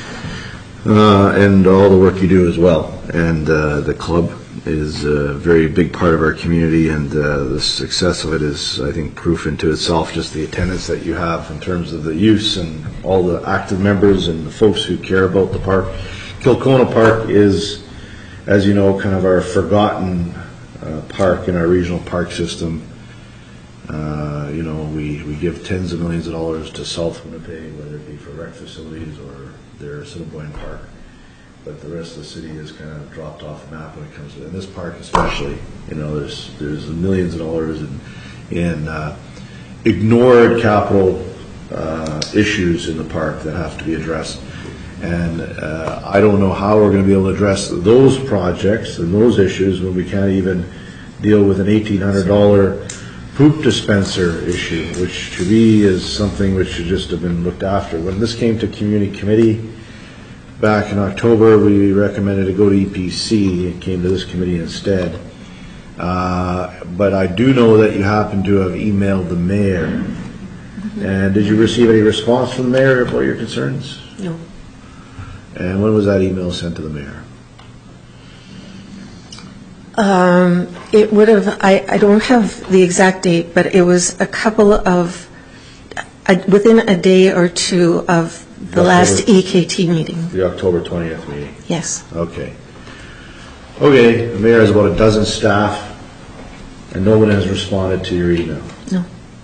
S11: and all the work you do as well. And the club is a very big part of our community, and the success of it is, I think, proof into itself, just the attendance that you have in terms of the use and all the active members and the folks who care about the park. Kilcona Park is, as you know, kind of our forgotten park in our regional park system. You know, we give tens of millions of dollars to South Winnipeg, whether it be for rec facilities or their Assiniboine Park, but the rest of the city has kind of dropped off the map when it comes to, in this park especially. You know, there's millions of dollars in ignored capital issues in the park that have to be addressed. And I don't know how we're going to be able to address those projects and those issues when we can't even deal with an $1,800 poop dispenser issue, which to me is something which should just have been looked after. When this came to community committee back in October, we recommended to go to EPC. It came to this committee instead. But I do know that you happen to have emailed the mayor. And did you receive any response from the mayor about your concerns?
S13: No.
S11: And when was that email sent to the mayor?
S13: It would have, I don't have the exact date, but it was a couple of, within a day or two of the last EKT meeting.
S11: The October 20th meeting?
S13: Yes.
S11: Okay. Okay, the mayor has about a dozen staff, and no one has responded to your email.
S13: No.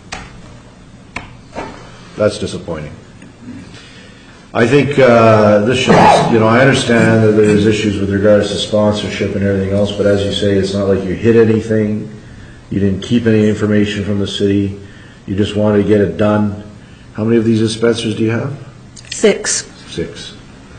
S11: That's disappointing. I think this should, I understand that there's issues with regards to sponsorship and everything else, but as you say, it's not like you hid anything, you didn't keep any information from the city, you just wanted to get it done. How many of these dispensers do you have?
S13: 6.
S11: 6.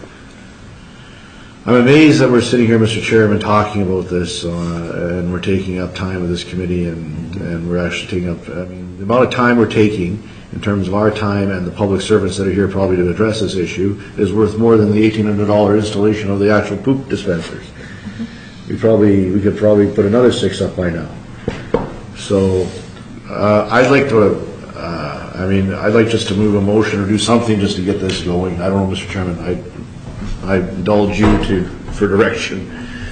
S11: I'm amazed that we're sitting here, Mr. Chairman, talking about this, and we're taking up time with this committee, and we're actually taking up, the amount of time we're taking in terms of our time and the public servants that are here probably to address this issue is worth more than the $1,800 installation of the actual poop dispensers. We could probably put another 6 up by now. So I'd like to, I'd like just to move a motion or do something just to get this going. I don't know, Mr. Chairman, I indulge you for direction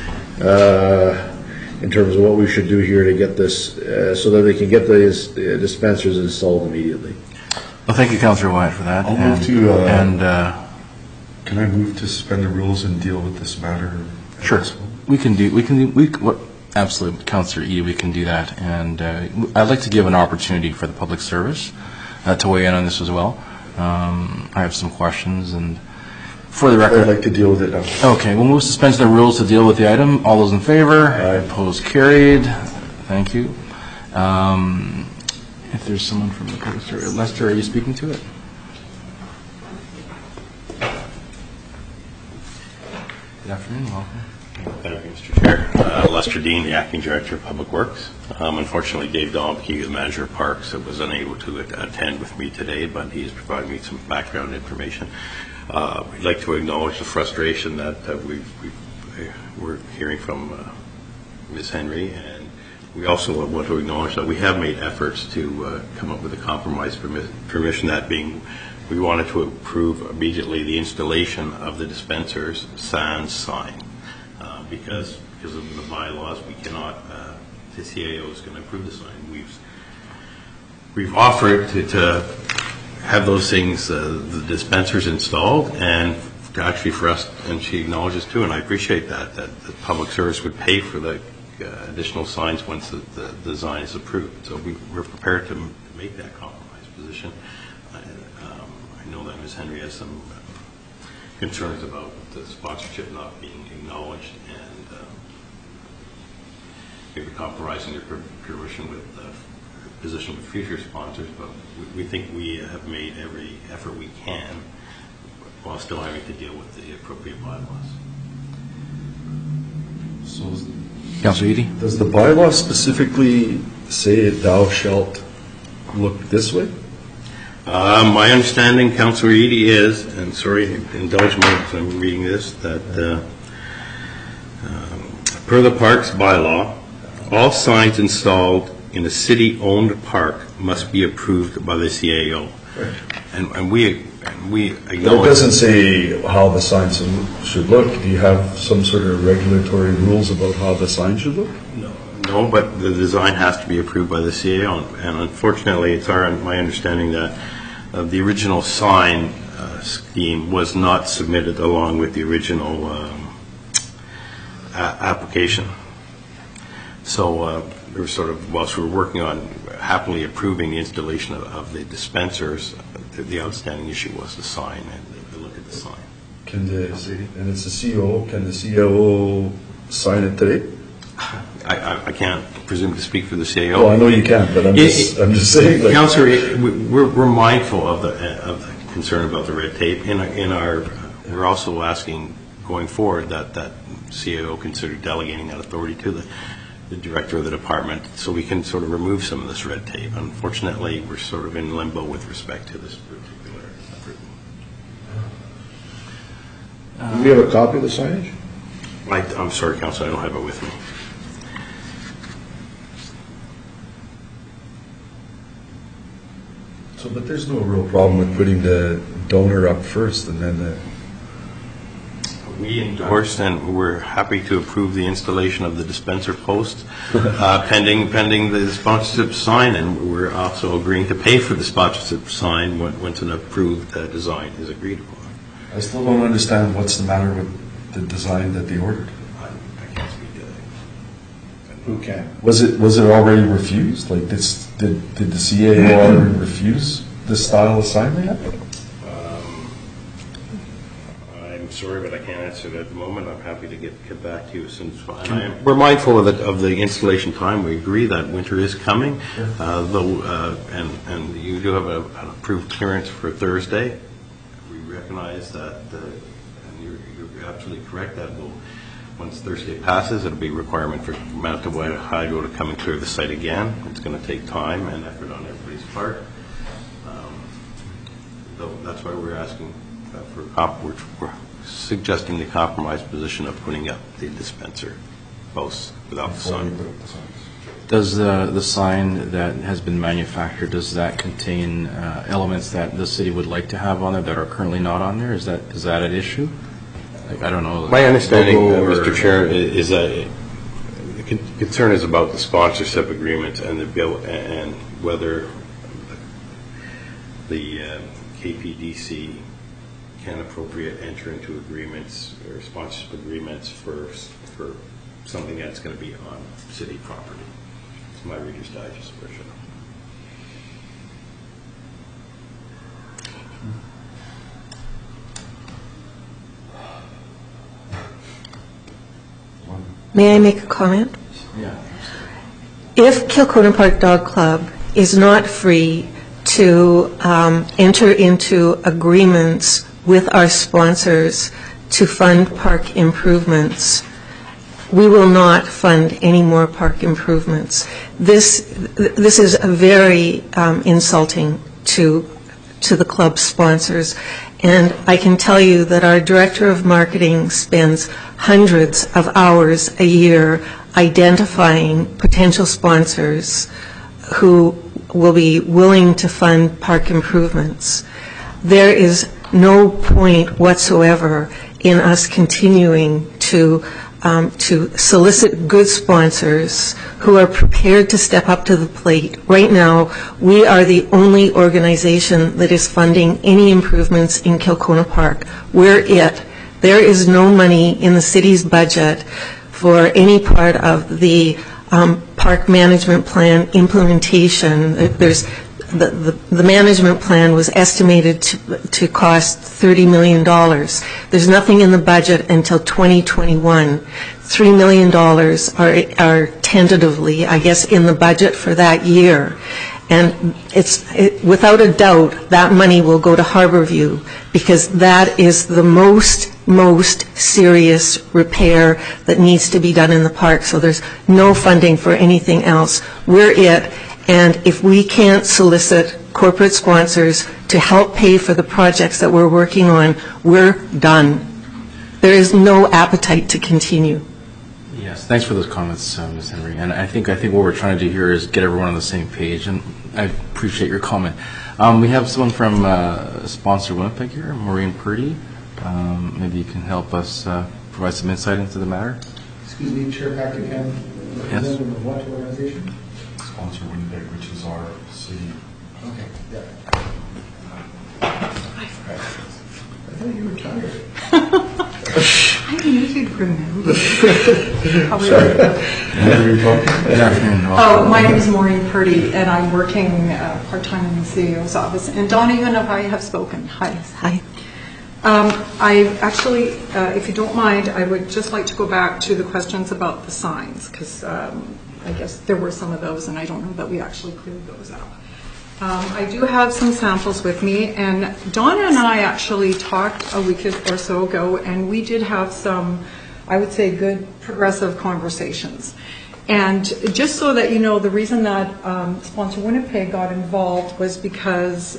S11: in terms of what we should do here to get this so that they can get these dispensers installed immediately.
S1: Well, thank you, Councillor Wyatt, for that.
S2: I'll move to, can I move to suspend the rules and deal with this matter?
S1: Sure. Absolutely, Councillor Eady, we can do that. And I'd like to give an opportunity for the public service to weigh in on this as well. I have some questions, and for the record,
S2: I'd like to deal with it now.
S1: Okay, we'll move suspension of the rules to deal with the item. All those in favor?
S2: Aye.
S1: Opposed? Carried. Thank you. If there's someone from the public service, Lester, are you speaking to it? Good afternoon. Welcome.
S14: Thank you, Mr. Chair. Lester Dean, the Acting Director of Public Works. Unfortunately, Dave Domke, the Manager of Parks, was unable to attend with me today, but he has provided me some background information. We'd like to acknowledge the frustration that we're hearing from Ms. Henry, and we also want to acknowledge that we have made efforts to come up with a compromise permission, that being we wanted to approve immediately the installation of the dispensers sans sign. Because of the bylaws, we cannot, the CAO is going to approve the sign. We've offered to have those things, the dispensers installed, and actually for us, and she acknowledges too, and I appreciate that the public service would pay for the additional signs once the design is approved. So we're prepared to make that compromise position. I know that Ms. Henry has some concerns about the sponsorship not being acknowledged, and maybe compromising their permission with position with future sponsors, but we think we have made every effort we can while still having to deal with the appropriate bylaws.
S2: So,
S1: Councillor Eady?
S2: does the bylaw specifically say thou shalt look this way?
S14: My understanding, Councillor Eady, is, and sorry, indulge me if I'm reading this, that per the parks bylaw, all signs installed in a city-owned park must be approved by the CAO.
S2: Right.
S14: And we acknowledge...
S2: But it doesn't say how the signs should look. Do you have some sort of regulatory rules about how the sign should look?
S14: No, but the design has to be approved by the CAO. And unfortunately, it's my understanding that the original sign scheme was not submitted along with the original application. So we're sort of, whilst we're working on happily approving the installation of the dispensers, the outstanding issue was the sign and the look at the sign.
S2: And it's the CAO. Can the CAO sign it today?
S14: I can't presume to speak for the CAO.
S2: Well, I know you can't, but I'm just saying. Like,
S14: Councillor, we're mindful of the concern about the red tape. We're also asking going forward that CAO consider delegating that authority to the the director of the department, so we can sort of remove some of this red tape. Unfortunately, we're sort of in limbo with respect to this particular effort.
S11: Do we have a copy of the signage?
S14: I'm sorry, Council, I don't have it with me.
S2: So, but there's no real problem with putting the donor up first and then the...
S14: We endorsed and we're happy to approve the installation of the dispenser post pending the sponsorship sign, and we're also agreeing to pay for the sponsorship sign once an approved design is agreed upon.
S2: I still don't understand what's the matter with the design that they ordered.
S14: I can't speak to that.
S11: Who can?
S2: Was it already refused? Like this, did the CAO refuse this style of sign they had?
S14: I'm sorry, but I can't answer that at the moment. I'm happy to get back to you as soon as possible. We're mindful of the installation time. We agree that winter is coming, though, and you do have an approved clearance for Thursday. We recognize that, and you're absolutely correct, that once Thursday passes, it'll be a requirement for Mountain Hydro to come and clear the site again. It's going to take time and effort on everybody's part. Though that's why we're asking we're suggesting the compromise position of putting up the dispenser posts without the sign.
S1: Does the sign that has been manufactured, does that contain elements that the city would like to have on it that are currently not on there? Is that an issue? Like, I don't know.
S14: My understanding, Mr. Chair, is that the concern is about the sponsorship agreement and the bill, and whether the KPDC can appropriate enter into agreements or sponsorship agreements for something that's going to be on city property. It's my Reader's Digest version.
S13: May I make a comment?
S1: Yeah.
S13: If Kilcona Park Dog Club is not free to enter into agreements with our sponsors to fund park improvements, we will not fund any more park improvements. This is very insulting to the club sponsors, and I can tell you that our director of marketing spends hundreds of hours a year identifying potential sponsors who will be willing to fund park improvements. There is no point whatsoever in us continuing to solicit good sponsors who are prepared to step up to the plate. Right now, we are the only organization that is funding any improvements in Kilcona Park. We're it. There is no money in the city's budget for any part of the park management plan implementation. The management plan was estimated to cost $30 million. There's nothing in the budget until 2021. $3 million are tentatively, I guess, in the budget for that year. And without a doubt, that money will go to Harborview, because that is the most serious repair that needs to be done in the park. So there's no funding for anything else. We're it. And if we can't solicit corporate sponsors to help pay for the projects that we're working on, we're done. There is no appetite to continue.
S1: Yes, thanks for those comments, Ms. Henry. And I think what we're trying to do here is get everyone on the same page, and I appreciate your comment. We have someone from sponsor Winnipeg here, Maureen Purdy. Maybe you can help us provide some insight into the matter.
S12: Excuse me, Chair Patrick, representative of what organization?
S2: Sponsor Winnipeg, which is our city.
S12: Okay, yeah. I thought you were tired. I knew you'd remember.
S2: Sorry.
S1: Good afternoon.
S15: Oh, my name is Maureen Purdy, and I'm working part-time in the CEO's office. And Donna, you and I have spoken. Hi.
S13: Hi.
S15: I actually, if you don't mind, I would just like to go back to the questions about the signs, because I guess there were some of those, and I don't know that we actually cleared those out. I do have some samples with me, and Donna and I actually talked a week or so ago, and we did have some, I would say, good progressive conversations. And just so that you know, the reason that Sponsor Winnipeg got involved was because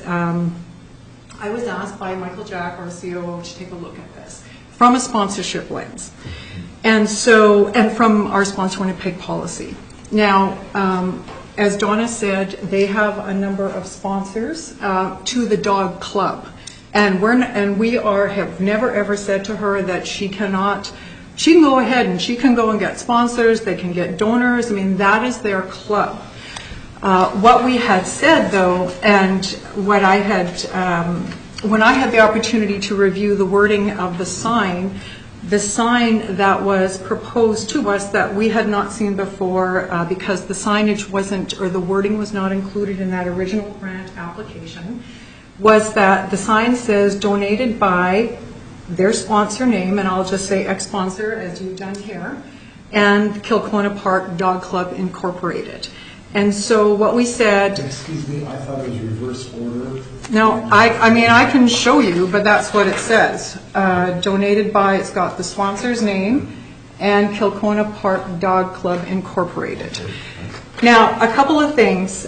S15: I was asked by Michael Jack, our COO, to take a look at this from a sponsorship lens. And from our Sponsor Winnipeg policy. Now, as Donna said, they have a number of sponsors to the dog club. And we have never ever said to her that she can go ahead and she can go and get sponsors, they can get donors. I mean, that is their club. What we had said, though, and what I had, when I had the opportunity to review the wording of the sign that was proposed to us that we had not seen before because the signage wasn't, or the wording was not included in that original grant application, was that the sign says donated by their sponsor name, and I'll just say ex-sponsor, as you've done here, and Kilcona Park Dog Club Incorporated. And so what we said...
S12: Excuse me, I thought it was reverse order.
S15: No, I mean, I can show you, but that's what it says. Donated by, it's got the sponsor's name, and Kilcona Park Dog Club Incorporated. Now, a couple of things.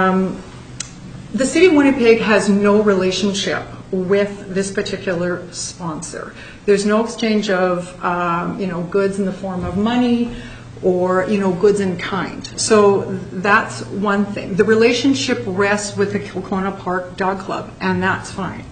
S15: The City of Winnipeg has no relationship with this particular sponsor. There's no exchange of, goods in the form of money or, goods in kind. So that's one thing. The relationship rests with the Kilcona Park Dog Club, and that's fine.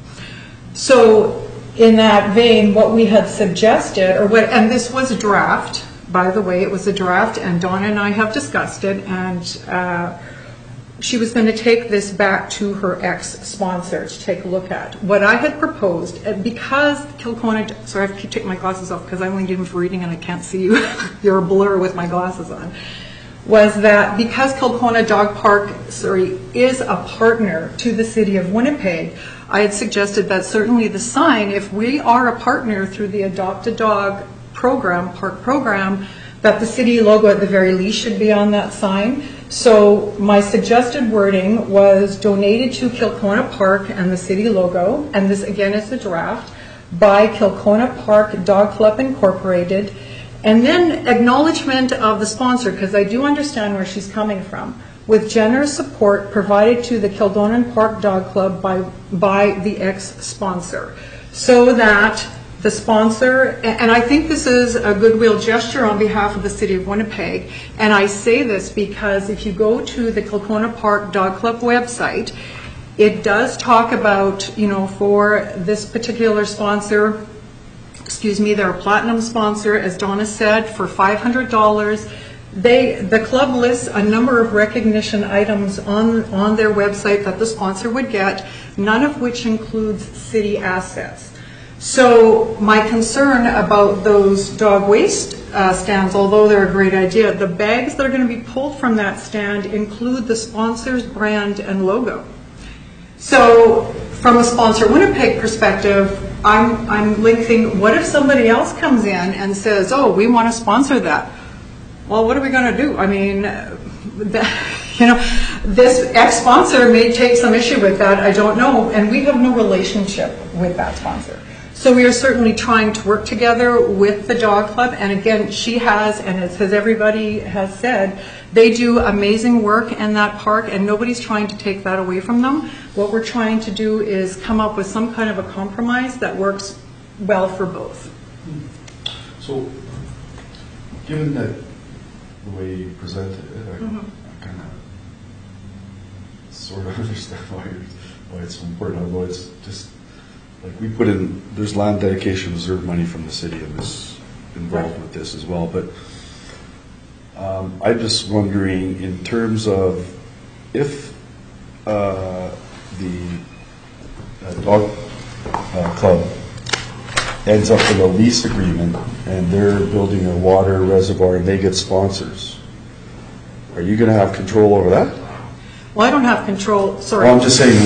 S15: So in that vein, what we had suggested, and this was a draft, by the way, it was a draft, and Donna and I have discussed it, and she was going to take this back to her ex-sponsor to take a look at. What I had proposed, because Kilcona, sorry, I have to keep taking my glasses off because I only need them for reading and I can't see you, you're a blur with my glasses on, was that because Kilcona Dog Park, is a partner to the City of Winnipeg, I had suggested that certainly the sign, if we are a partner through the Adopt a Dog program, park program, that the city logo at the very least should be on that sign. So my suggested wording was donated to Kilcona Park and the city logo, and this again is the draft, by Kilcona Park Dog Club Incorporated, and then acknowledgement of the sponsor, because I do understand where she's coming from, with generous support provided to the Kildonan Park Dog Club by the ex-sponsor, so that the sponsor, and I think this is a goodwill gesture on behalf of the City of Winnipeg, and I say this because if you go to the Kilcona Park Dog Club website, it does talk about, for this particular sponsor, they're a platinum sponsor, as Donna said, for $500. The club lists a number of recognition items on their website that the sponsor would get, none of which includes city assets. So my concern about those dog waste stands, although they're a great idea, the bags that are going to be pulled from that stand include the sponsor's brand and logo. So from a Sponsor Winnipeg perspective, I'm linking, what if somebody else comes in and says, oh, we want to sponsor that? Well, what are we going to do? I mean, this ex-sponsor may take some issue with that, I don't know, and we have no relationship with that sponsor. So we are certainly trying to work together with the dog club, and again, she has, and as everybody has said, they do amazing work in that park, and nobody's trying to take that away from them. What we're trying to do is come up with some kind of a compromise that works well for both.
S2: So, given that the way you presented it, I kind of sort of understand why it's so important, although it's just like we put in, there's land dedication reserve money from the city and this involved with this as well, but I'm just wondering in terms of if the dog club ends up with a lease agreement and they're building a water reservoir and they get sponsors, are you going to have control over that?
S15: Well, I don't have control, sorry.
S2: Well, I'm just saying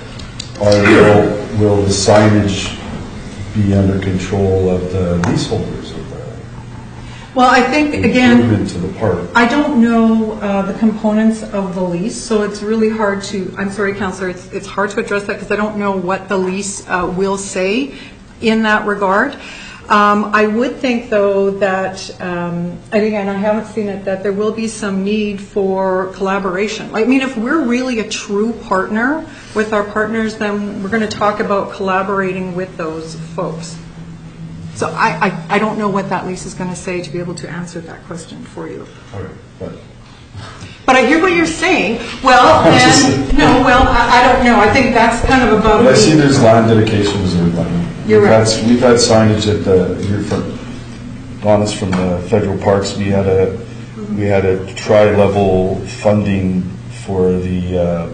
S2: will the signage be under control of the leaseholders of the
S15: well, I think, again,
S2: improvement to the park?
S15: I don't know the components of the lease, so it's really hard to, I'm sorry, Councillor, it's hard to address that because I don't know what the lease will say in that regard. I would think, though, that, and again, I haven't seen it, that there will be some need for collaboration. I mean, if we're really a true partner with our partners, then we're going to talk about collaborating with those folks. So I don't know what that lease is going to say to be able to answer that question for you. But I hear what you're saying. Well, and, no, well, I don't know. I think that's kind of above me.
S2: I see there's land dedication reserve money.
S15: You're right.
S2: We've had signage at here from Donna's from the federal parks. We had a tri-level funding for the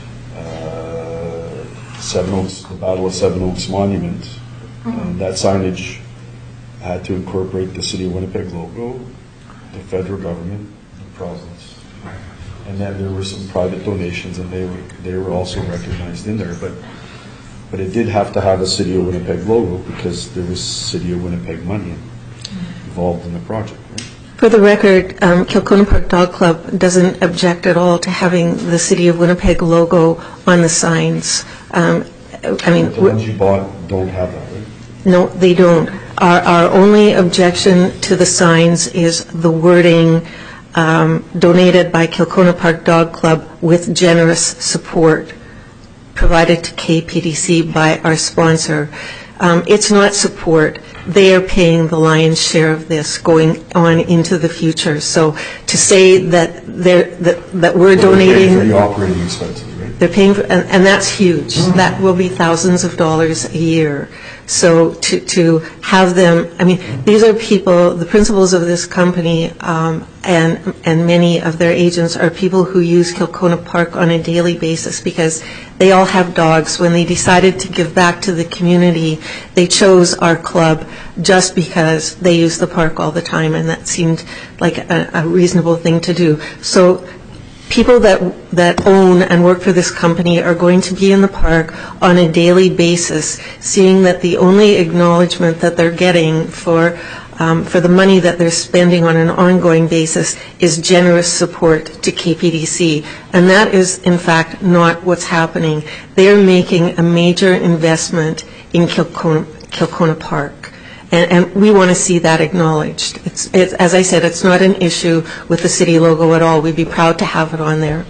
S2: Seven Oaks, the Battle of Seven Oaks Monument. And that signage had to incorporate the City of Winnipeg logo, the federal government, the province. And then there were some private donations, and they were also recognized in there. But it did have to have a City of Winnipeg logo because there was City of Winnipeg money involved in the project. Right?
S13: For the record, Kilcona Park Dog Club doesn't object at all to having the City of Winnipeg logo on the signs. I mean,
S2: the ones you bought don't have that, right?
S13: No, they don't. Our only objection to the signs is the wording donated by Kilcona Park Dog Club with generous support provided to KPDC by our sponsor. It's not support. They are paying the lion's share of this going on into the future. So to say that we're donating...
S2: They're paying for the operating expenses, right?
S13: They're paying for, and that's huge. That will be thousands of dollars a year. So to have them, I mean, these are people, the principals of this company and many of their agents are people who use Kilcona Park on a daily basis because they all have dogs. When they decided to give back to the community, they chose our club just because they use the park all the time, and that seemed like a reasonable thing to do. So people that own and work for this company are going to be in the park on a daily basis, seeing that the only acknowledgement that they're getting for the money that they're spending on an ongoing basis is generous support to KPDC. And that is, in fact, not what's happening. They're making a major investment in Kilcona Park. And we want to see that acknowledged. It's, as I said, it's not an issue with the city logo at all. We'd be proud to have it on there.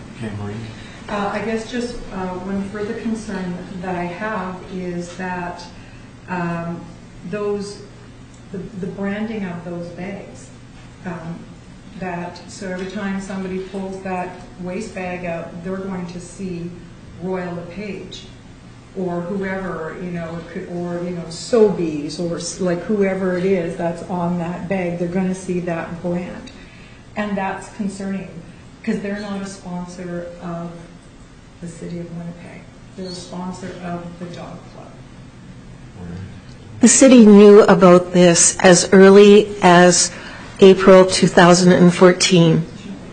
S15: I guess just one further concern that I have is that the branding of those bags, so every time somebody pulls that waste bag out, they're going to see Royal LePage or whoever, Sobeys or like whoever it is that's on that bag, they're going to see that brand. And that's concerning because they're not a sponsor of the City of Winnipeg. They're a sponsor of the dog club.
S13: The city knew about this as early as April 2014.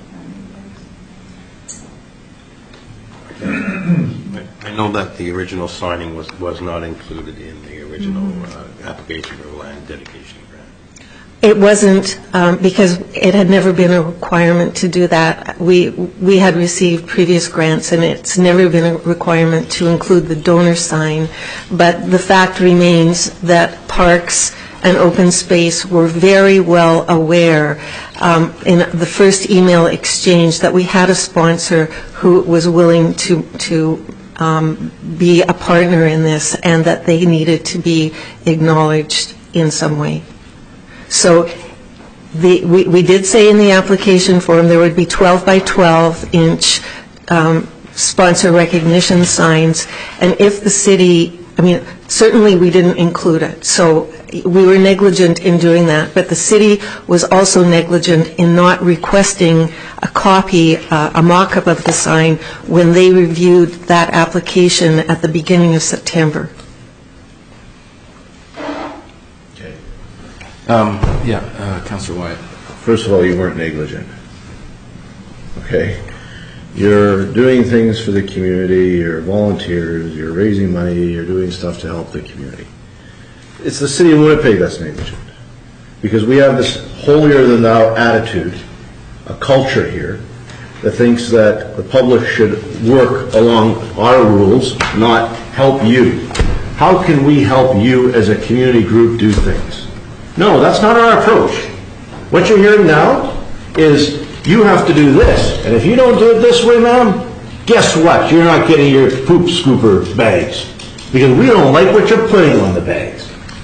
S14: I know that the original signing was not included in the original application for land dedication grant.
S13: It wasn't because it had never been a requirement to do that. We had received previous grants, and it's never been a requirement to include the donor sign. But the fact remains that Parks and Open Space were very well aware in the first email exchange that we had a sponsor who was willing to be a partner in this, and that they needed to be acknowledged in some way. So we did say in the application form there would be 12 by 12 inch sponsor recognition signs, and if the city, certainly we didn't include it, so we were negligent in doing that, but the city was also negligent in not requesting a copy, a mock-up of the sign when they reviewed that application at the beginning of September.
S1: Councillor Wyatt.
S11: First of all, you weren't negligent. Okay? You're doing things for the community, you're volunteers, you're raising money, you're doing stuff to help the community. It's the City of Winnipeg that's negligent. Because we have this holier-than-thou attitude, a culture here, that thinks that the public should work along our rules, not help you. how can we help you as a community group do things? No, that's not our approach. What you're hearing now is you have to do this, and if you don't do it this way, ma'am, guess what? You're not getting your poop scooper bags, because we don't like what you're putting on the bags.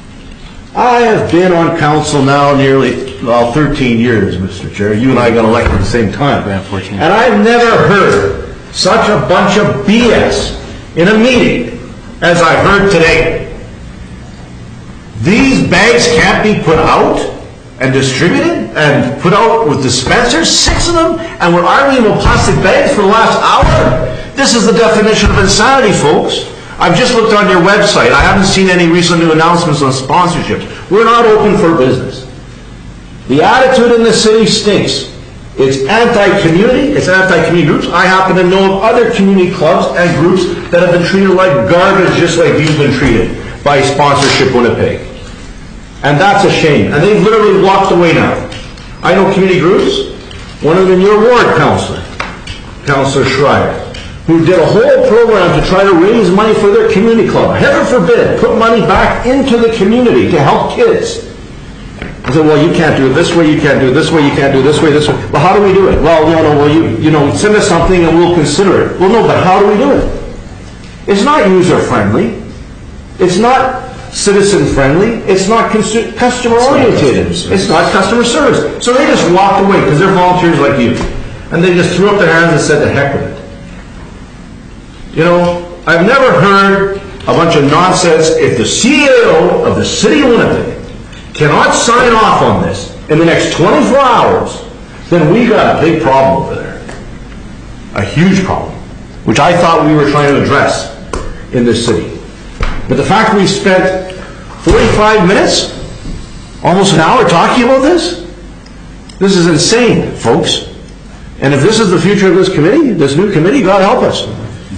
S11: I have been on council now nearly 13 years, Mr. Chair. You and I got elected at the same time. And I've never heard such a bunch of BS in a meeting as I heard today. These bags can't be put out and distributed and put out with dispensers, 6 of them, and we're arguing about plastic bags for the last hour? This is the definition of insanity, folks. I've just looked on your website. I haven't seen any recent new announcements on sponsorships. We're not open for business. The attitude in the city stinks. It's anti-community, it's anti-community groups. I happen to know of other community clubs and groups that have been treated like garbage, just like you've been treated by Sponsorship Winnipeg. And that's a shame. And they've literally walked away now. I know community groups, one of them your ward councillor, Councillor Schreier, who did a whole program to try to raise money for their community club. Heaven forbid, put money back into the community to help kids. I said, well, you can't do it this way, you can't do it this way, you can't do it this way, this way. Well, how do we do it? Well, well, send us something and we'll consider it. Well, no, but how do we do it? It's not user-friendly. It's not citizen-friendly. It's not customer-oriented. It's not customer service. So they just walked away because they're volunteers like you. And they just threw up their hands and said, the heck with it. You know, I've never heard a bunch of nonsense. If the CEO of the city of Winnipeg cannot sign off on this in the next 24 hours, then we got a big problem over there. A huge problem, which I thought we were trying to address in this city. But the fact we spent 45 minutes, almost an hour talking about this is insane, folks. And if this is the future of this committee, this new committee, God help us.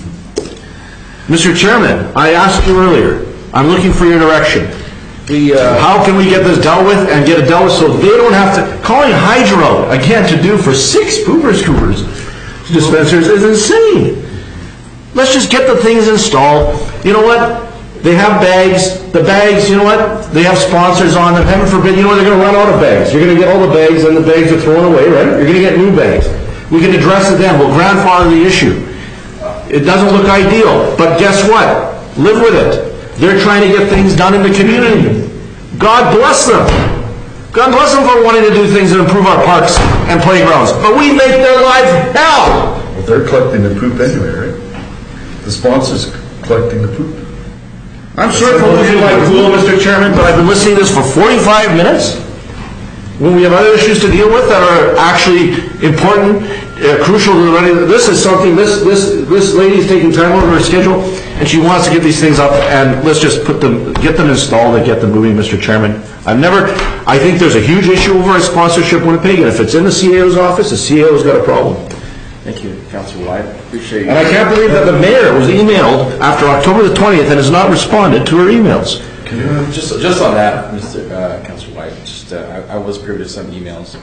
S11: Mr. Chairman, I asked you earlier, I'm looking for your direction. How can we get this dealt with and get it dealt with so they don't have to... Calling Hydro, again, to do for 6 pooper scoopers dispensers is insane. Let's just get the things installed. You know what? They have bags. The bags, you know what? They have sponsors on them. Heaven forbid, you know what? They're going to run out of bags. You're going to get all the bags and the bags are thrown away, right? You're going to get new bags. We can address it then. We'll grandfather the issue. It doesn't look ideal, but guess what? Live with it. They're trying to get things done in the community. God bless them. God bless them for wanting to do things that improve our parks and playgrounds. But we make their life hell.
S2: Well, they're collecting the poop anyway, right? The sponsor's collecting the poop.
S11: I'm sorry for losing my cool, Mr. Chairman, but I've been listening to this for 45 minutes. When we have other issues to deal with that are actually important, crucial to the running, this is something, this lady is taking time out of her schedule, and she wants to get these things up, and let's just get them installed and get them moving, Mr. Chairman. I think there's a huge issue over at Sponsorship Winnipeg, and if it's in the CAO's office, the CAO's got a problem.
S1: Thank you, Councillor Wyatt. Appreciate you.
S11: And I can't believe that the mayor was emailed after October the 20th and has not responded to her emails.
S1: Can you, just on that, Councillor Wyatt, I was privy to some emails,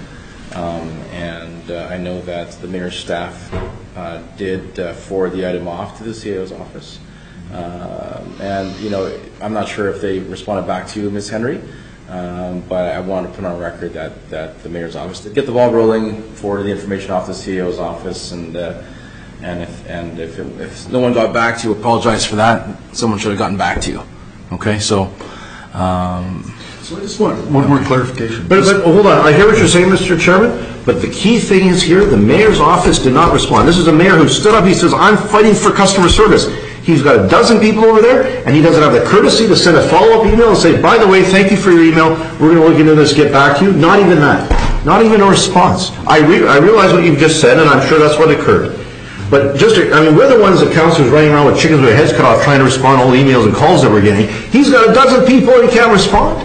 S1: and I know that the mayor's staff did forward the item off to the CAO's office. And, you know, I'm not sure if they responded back to you, Ms. Henry, but I want to put on record that the mayor's office did get the ball rolling, forwarded the information off to the CAO's office, and if no one got back to you, apologize for that. Someone should have gotten back to you. Okay, so
S2: I just want one more clarification.
S11: But hold on, I hear what you're saying, Mr. Chairman, but the key thing is here, the mayor's office did not respond. This is a mayor who stood up, he says, I'm fighting for customer service. He's got a dozen people over there, and he doesn't have the courtesy to send a follow-up email and say, by the way, thank you for your email, we're going to look into this, get back to you. Not even that. Not even a response. I realize what you've just said, and I'm sure that's what occurred. But we're the ones that councillors running around with chickens with their heads cut off trying to respond to all the emails and calls that we're getting. He's got a dozen people and he can't respond.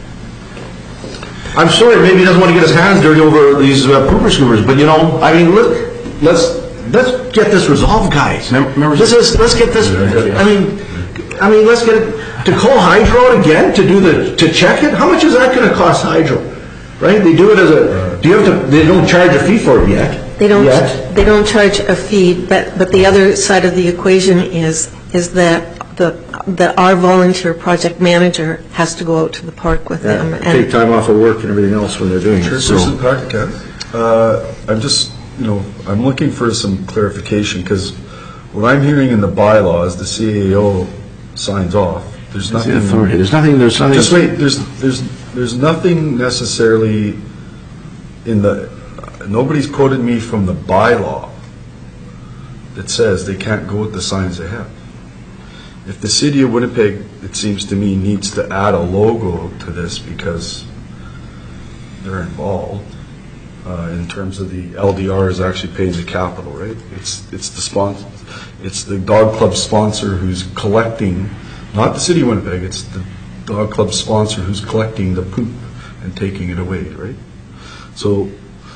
S11: I'm sorry, maybe he doesn't want to get his hands dirty over these pooper scoopers, but you know, I mean, let's get this resolved, guys. Let's get this. I mean, let's get it to call Hydro again to check it. How much is that going to cost Hydro? Right? They do it as a. They don't charge a fee for it yet.
S13: They don't charge a fee, but the other side of the equation is that that our volunteer project manager has to go out to the park with them.
S11: Yeah, take time off of work and everything else when they're doing it.
S2: Chairperson Packard, I'm just, I'm looking for some clarification, because what I'm hearing in the bylaws, the CAO signs off. There's nothing.
S11: The authority. There's nothing.
S2: Just wait. There's nothing necessarily in the. Nobody's quoted me from the bylaw that says they can't go with the signs they have. If the city of Winnipeg, it seems to me, needs to add a logo to this because they're involved in terms of the LDR is actually paying the capital, right? It's the sponsor. It's the dog club sponsor who's collecting. Not the city of Winnipeg, it's the dog club sponsor who's collecting the poop and taking it away, right? So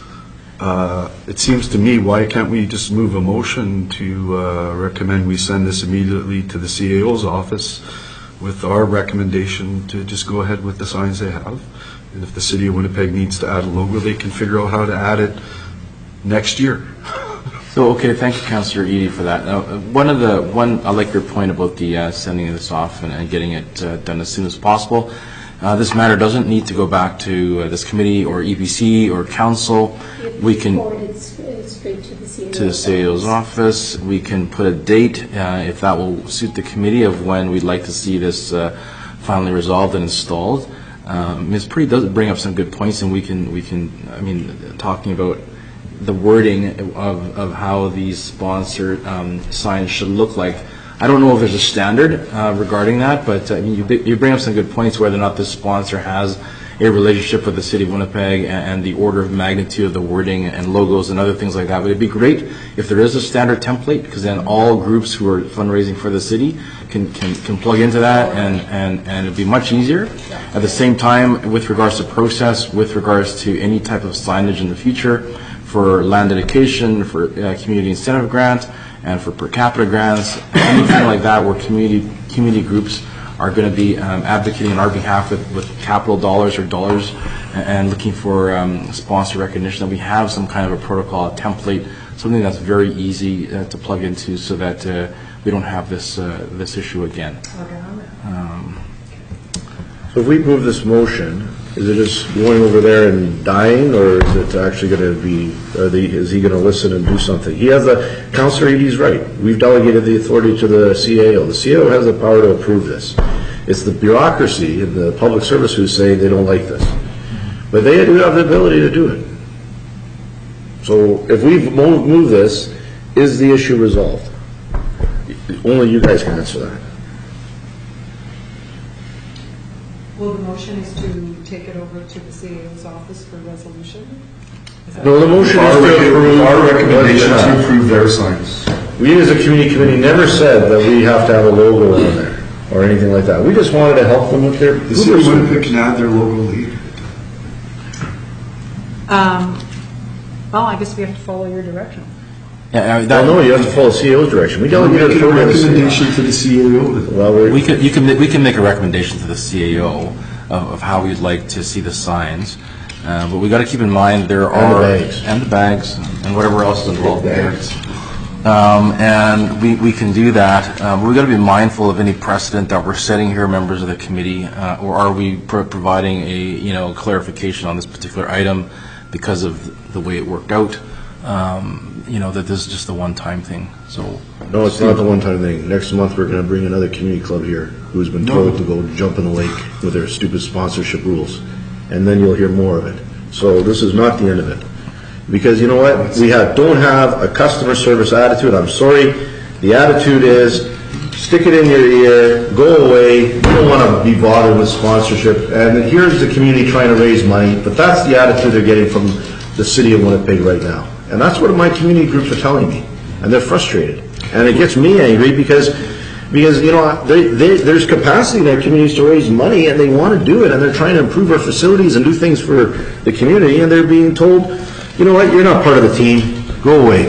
S2: it seems to me, why can't we just move a motion to recommend we send this immediately to the CAO's office with our recommendation to just go ahead with the signs they have? And if the city of Winnipeg needs to add a logo, they can figure out how to add it next year.
S1: So, okay, thank you, Councillor Eadie, for that. I like your point about the sending this off and getting it done as soon as possible. This matter doesn't need to go back to this committee or EPC or council. We can
S3: forward it straight to the CAO's
S1: to the CAO's office. We can put a date, if that will suit the committee, of when we'd like to see this finally resolved and installed. Ms. Pretty does bring up some good points, and we can. I mean, talking about the wording of how these sponsored signs should look like. I don't know if there's a standard regarding that, but you bring up some good points whether or not this sponsor has a relationship with the City of Winnipeg and the order of magnitude of the wording and logos and other things like that. But it'd be great if there is a standard template, because then all groups who are fundraising for the city can plug into that, and it'd be much easier. At the same time, with regards to process, with regards to any type of signage in the future, for land dedication, for community incentive grant, and for per capita grants, anything like that where community groups are going to be advocating on our behalf with capital dollars or dollars and looking for sponsor recognition, that we have some kind of a protocol, a template, something that's very easy to plug into so that we don't have this issue again.
S11: So if we move this motion, is it just going over there and dying, or is it actually going to be, is he going to listen and do something? He has Councillor Eadie's right. We've delegated the authority to the CAO. The CAO has the power to approve this. It's the bureaucracy and the public service who's saying they don't like this. But they do have the ability to do it. So if we move this, is the issue resolved? Only you guys can answer that.
S15: Well, the motion is to take it over to the CAO's office for resolution?
S11: No, the motion is to approve.
S2: Our recommendation is to approve their signs.
S11: We as a community committee never said that we have to have a logo on there or anything like that. We just wanted to help them with their...
S2: The city of Winnipeg can add their logo later.
S15: Well, I guess we have to follow your direction.
S1: Yeah,
S11: no, you have to follow CAO's direction. We delegated
S2: a recommendation to the CAO.
S11: Well,
S1: we can make a recommendation to the CAO of how we'd like to see the signs, but we got to keep in mind there are
S11: the
S1: bags and whatever else is involved there. And we can do that. We've got to be mindful of any precedent that we're setting here, members of the committee, or are we providing a clarification on this particular item because of the way it worked out? That this is just a one-time thing. So
S11: no, it's not the one-time thing. Next month we're going to bring another community club here who's been told to go jump in the lake with their stupid sponsorship rules, and then you'll hear more of it. So this is not the end of it, because you know what? We don't have a customer service attitude. I'm sorry. The attitude is stick it in your ear, go away. You don't want to be bothered with sponsorship. And here's the community trying to raise money, but that's the attitude they're getting from the city of Winnipeg right now. And that's what my community groups are telling me, and they're frustrated. And it gets me angry because there's capacity in our communities to raise money, and they want to do it, and they're trying to improve our facilities and do things for the community, and they're being told, you know what, you're not part of the team, go away.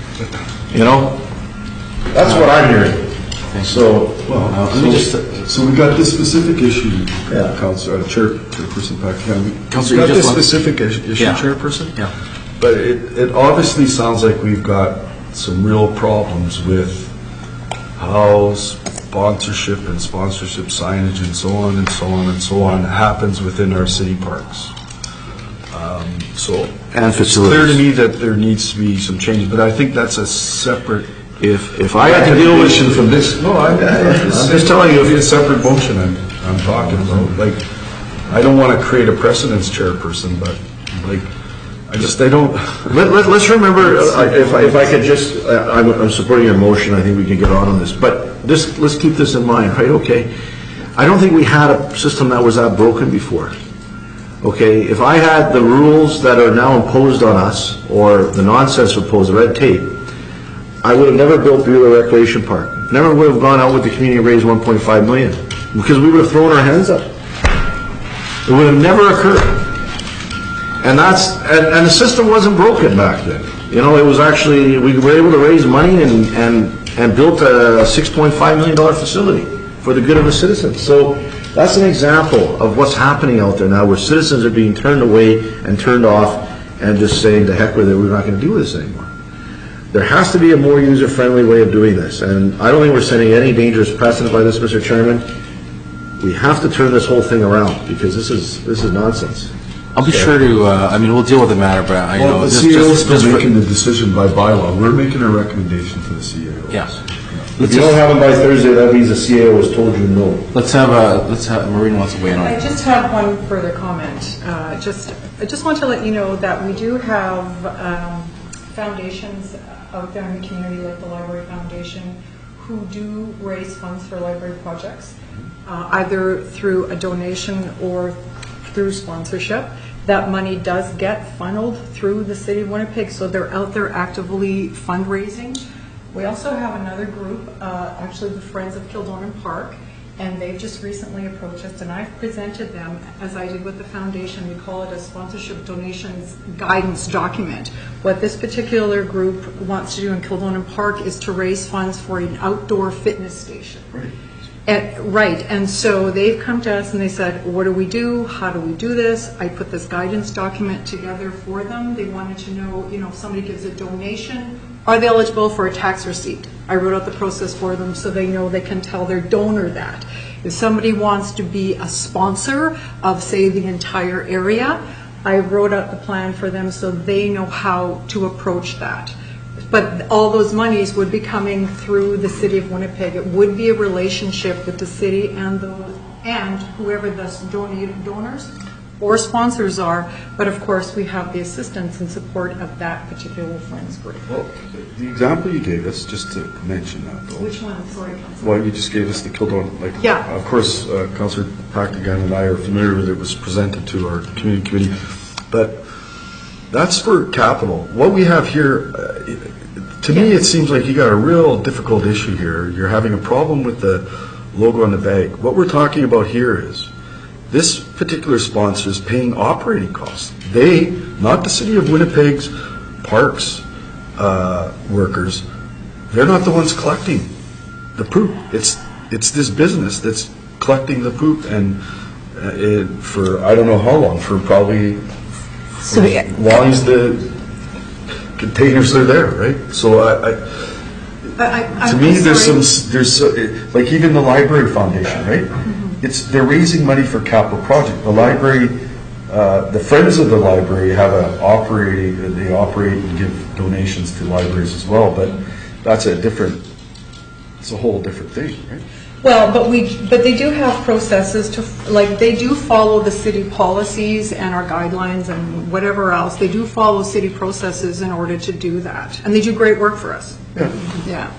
S11: That's what I'm hearing. So,
S2: so we got this specific issue, Councillor, Chairperson Packard. We've got this specific issue, Chairperson.
S1: Yeah.
S2: But it obviously sounds like we've got some real problems with how sponsorship and sponsorship signage and so on and so on and so on happens within our city parks. So
S11: And
S2: it's
S11: facilities.
S2: clear to me that there needs to be some change, but I think that's a separate.
S11: If I had to deal with
S2: from this, no, I'm just telling you, if it's a separate motion I'm talking about. Like, I don't want to create a precedence, chairperson, but like, I don't.
S11: Let's remember, if I could just, I'm supporting your motion, I think we can get on this, but let's keep this in mind, right? Okay. I don't think we had a system that was that broken before. Okay, if I had the rules that are now imposed on us, or the nonsense imposed, the red tape, I would have never built Beulah Recreation Park. Never would have gone out with the community and raised 1.5 million, because we would have thrown our hands up. It would have never occurred. And and the system wasn't broken back then. You know, it was actually, we were able to raise money and built a $6.5 million facility for the good of the citizens. So that's an example of what's happening out there now, where citizens are being turned away and turned off and just saying, to heck with it, we're not going to do this anymore. There has to be a more user-friendly way of doing this, and I don't think we're setting any dangerous precedent by this, Mr. Chairman. We have to turn this whole thing around, because this is nonsense.
S1: I'll be sure to, we'll deal with the matter, but I know.
S2: The CEO is still making the decision by bylaw. We're making a recommendation to the CEO.
S1: Yes.
S11: If you don't have them by Thursday, that means the CAO has told you no.
S1: Let's have, Maureen wants to weigh in on
S15: I
S1: it.
S15: just have one further comment. I just want to let you know that we do have foundations out there in the community, like the Library Foundation, who do raise funds for library projects, either through a donation or through sponsorship. That money does get funneled through the City of Winnipeg, so they're out there actively fundraising. We also have another group, actually the Friends of Kildonan Park, and they've just recently approached us, and I've presented them, as I did with the foundation, we call it a sponsorship donations guidance document. What this particular group wants to do in Kildonan Park is to raise funds for an outdoor fitness station. Right, and so they've come to us and they said, what do we do? How do we do this? I put this guidance document together for them. They wanted to know, if somebody gives a donation, are they eligible for a tax receipt? I wrote out the process for them so they know they can tell their donor that. If somebody wants to be a sponsor of, say, the entire area, I wrote out the plan for them so they know how to approach that. But all those monies would be coming through the City of Winnipeg. It would be a relationship with the city and whoever the donors or sponsors are. But of course, we have the assistance and support of that particular Friends group.
S2: Well, the example you gave us, just to mention that, though.
S15: Which one? Sorry, Councillor.
S2: Well, you just gave us the Kildonan.
S15: Yeah.
S2: Of course, Councillor Pactagan and I are familiar with it. It was presented to our community committee, but that's for capital. What we have here, to me, it seems like you got a real difficult issue here. You're having a problem with the logo on the bag. What we're talking about here is this particular sponsor is paying operating costs. They, not the City of Winnipeg's parks workers, they're not the ones collecting the poop. It's this business that's collecting the poop, and for I don't know how long, for probably as long as the containers are there, right? So to me, there's like even the Library Foundation, right? Mm-hmm. They're raising money for capital project. The library, the Friends of the Library have they operate and give donations to libraries as well, but it's a whole different thing, right?
S15: Well, but they do have processes they do follow the city policies and our guidelines and whatever else. They do follow city processes in order to do that, and they do great work for us. Yeah.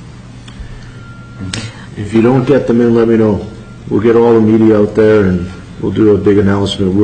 S11: If you don't get them in, let me know. We'll get all the media out there and we'll do a big announcement.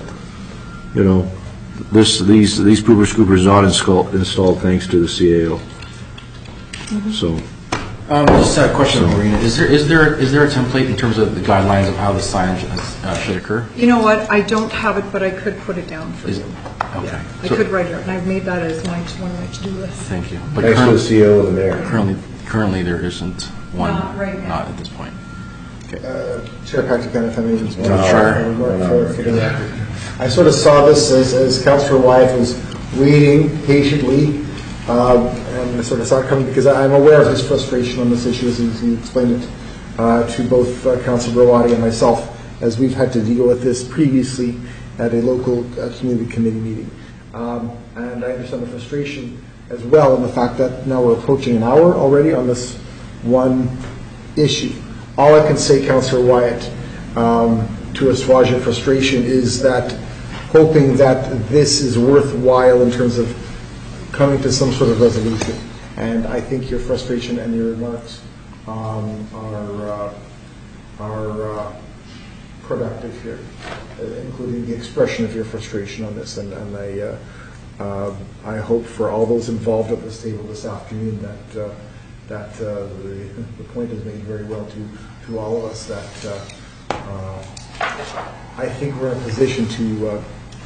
S11: These pooper scoopers are not installed thanks to the CAO. So.
S1: Just a question, Marina. Is there a template in terms of the guidelines of how the signage should occur?
S15: You know what? I don't have it, but I could put it down for you.
S1: Okay.
S15: Yeah, I could write it, and I've made that as one of my to-do lists.
S1: Thank you.
S11: But thanks to the CEO and the mayor.
S1: Currently, there isn't one.
S15: Not right now.
S1: Not at this point. Okay.
S16: Chair Pactagan, if I may just
S1: Sure.
S16: I sort of saw this as Councillor Wyatt was waiting patiently, and I sort of saw it coming because I'm aware of his frustration on this issue as he explained it to both Councilor Browadi and myself, as we've had to deal with this previously at a local community committee meeting. And I understand the frustration as well in the fact that now we're approaching an hour already on this one issue. All I can say, Councillor Wyatt, to assuage your frustration is that hoping that this is worthwhile in terms of coming to some sort of resolution. And I think your frustration and your remarks are productive here, including the expression of your frustration on this. And I hope for all those involved at this table this afternoon that the point is made very well to all of us that I think we're in a position to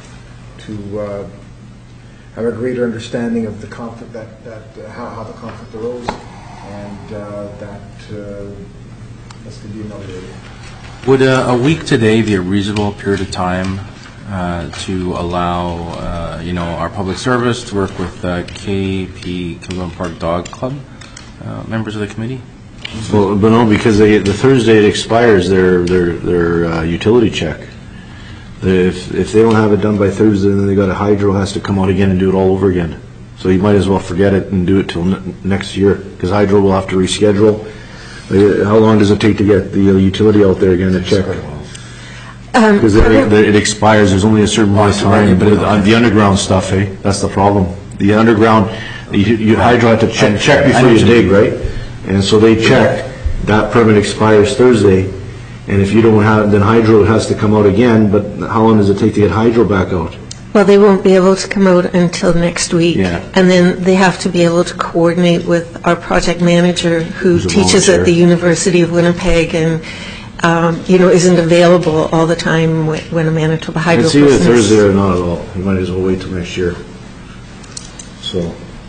S16: have a greater understanding of the conflict how the conflict arose, and that this could be ameliorated.
S1: Would a week today be a reasonable period of time to allow our public service to work with KP Kildonan Park Dog Club members of the committee?
S11: Well, but no, because the Thursday it expires their utility check. If they don't have it done by Thursday, then they got Hydro has to come out again and do it all over again. So you might as well forget it and do it till next year, because Hydro will have to reschedule. How long does it take to get the utility out there again to check? Because it expires. There's only a certain amount of time. But on the underground stuff, hey, that's the problem. The underground, Hydro had to check before you dig, right? And so they check. That permit expires Thursday. And if you don't have it, then Hydro has to come out again. But how long does it take to get Hydro back out?
S13: Well, they won't be able to come out until next week.
S11: Yeah.
S13: And then they have to be able to coordinate with our project manager who teaches at the University of Winnipeg and, isn't available all the time when a Manitoba Hydro
S11: It's either Thursday or not at all. You might as well wait till next year. So.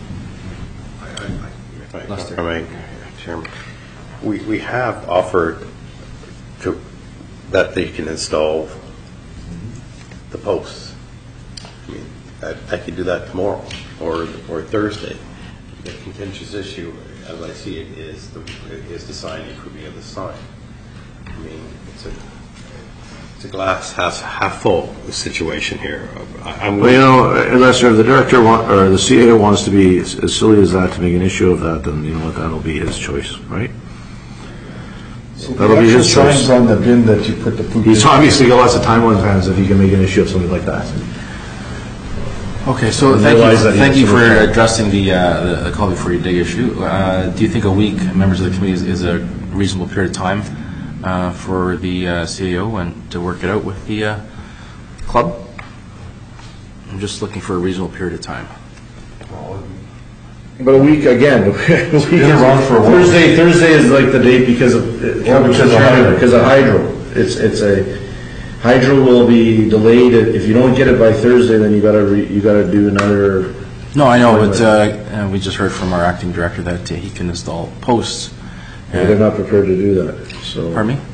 S14: If I may, Chairman, we have offered that they can install the posts. I mean, I could do that tomorrow or Thursday. The contentious issue, as I see it, is the sign, the improving of the sign. I mean, it's a glass half full situation here.
S11: Unless the director or the CAO wants to be as silly as that to make an issue of that, then you know what, that'll be his choice, right?
S16: So
S11: that'll be his choice.
S16: signs on the bin that you put the poop
S11: He's
S16: in.
S11: obviously got lots of time on his hands if he can make an issue of something like that.
S1: Okay, so thank you for addressing the call before you dig issue. Do you think a week, members of the committee, is a reasonable period of time for the CAO and to work it out with the club? I'm just looking for a reasonable period of time.
S11: But a week again. Thursday is like the date because of Hydro. It's a Hydro will be delayed. If you don't get it by Thursday, then you gotta do another.
S1: No, I know, but we just heard from our acting director that he can install posts.
S11: Yeah, they're not prepared to do that. So.
S1: Pardon me?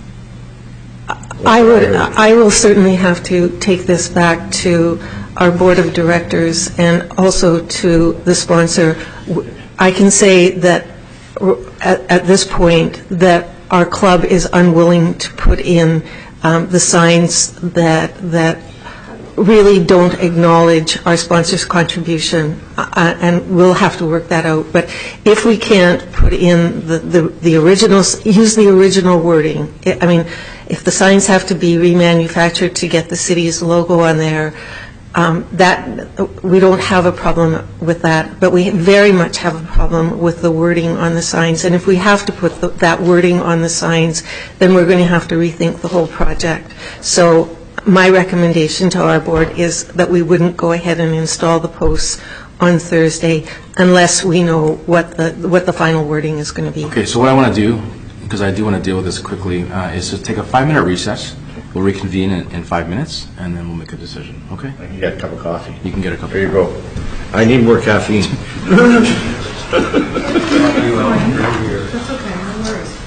S13: I will certainly have to take this back to our board of directors and also to the sponsor. I can say that at this point that our club is unwilling to put in the signs that really don't acknowledge our sponsor's contribution, and we'll have to work that out. But if we can't put in the original, use the original wording, I mean, if the signs have to be remanufactured to get the city's logo on there, that we don't have a problem with that, but we very much have a problem with the wording on the signs. And if we have to put that wording on the signs, then we're going to have to rethink the whole project. So my recommendation to our board is that we wouldn't go ahead and install the posts on Thursday unless we know what the final wording is going to be.
S1: Okay, so what I want to do, because I do want to deal with this quickly, is to take a 5-minute recess. We'll reconvene in 5 minutes, and then we'll make a decision, okay?
S11: I can get a cup of coffee.
S1: You can get a cup
S11: There
S1: of
S11: you go. I need more caffeine.
S15: That's okay, no worries.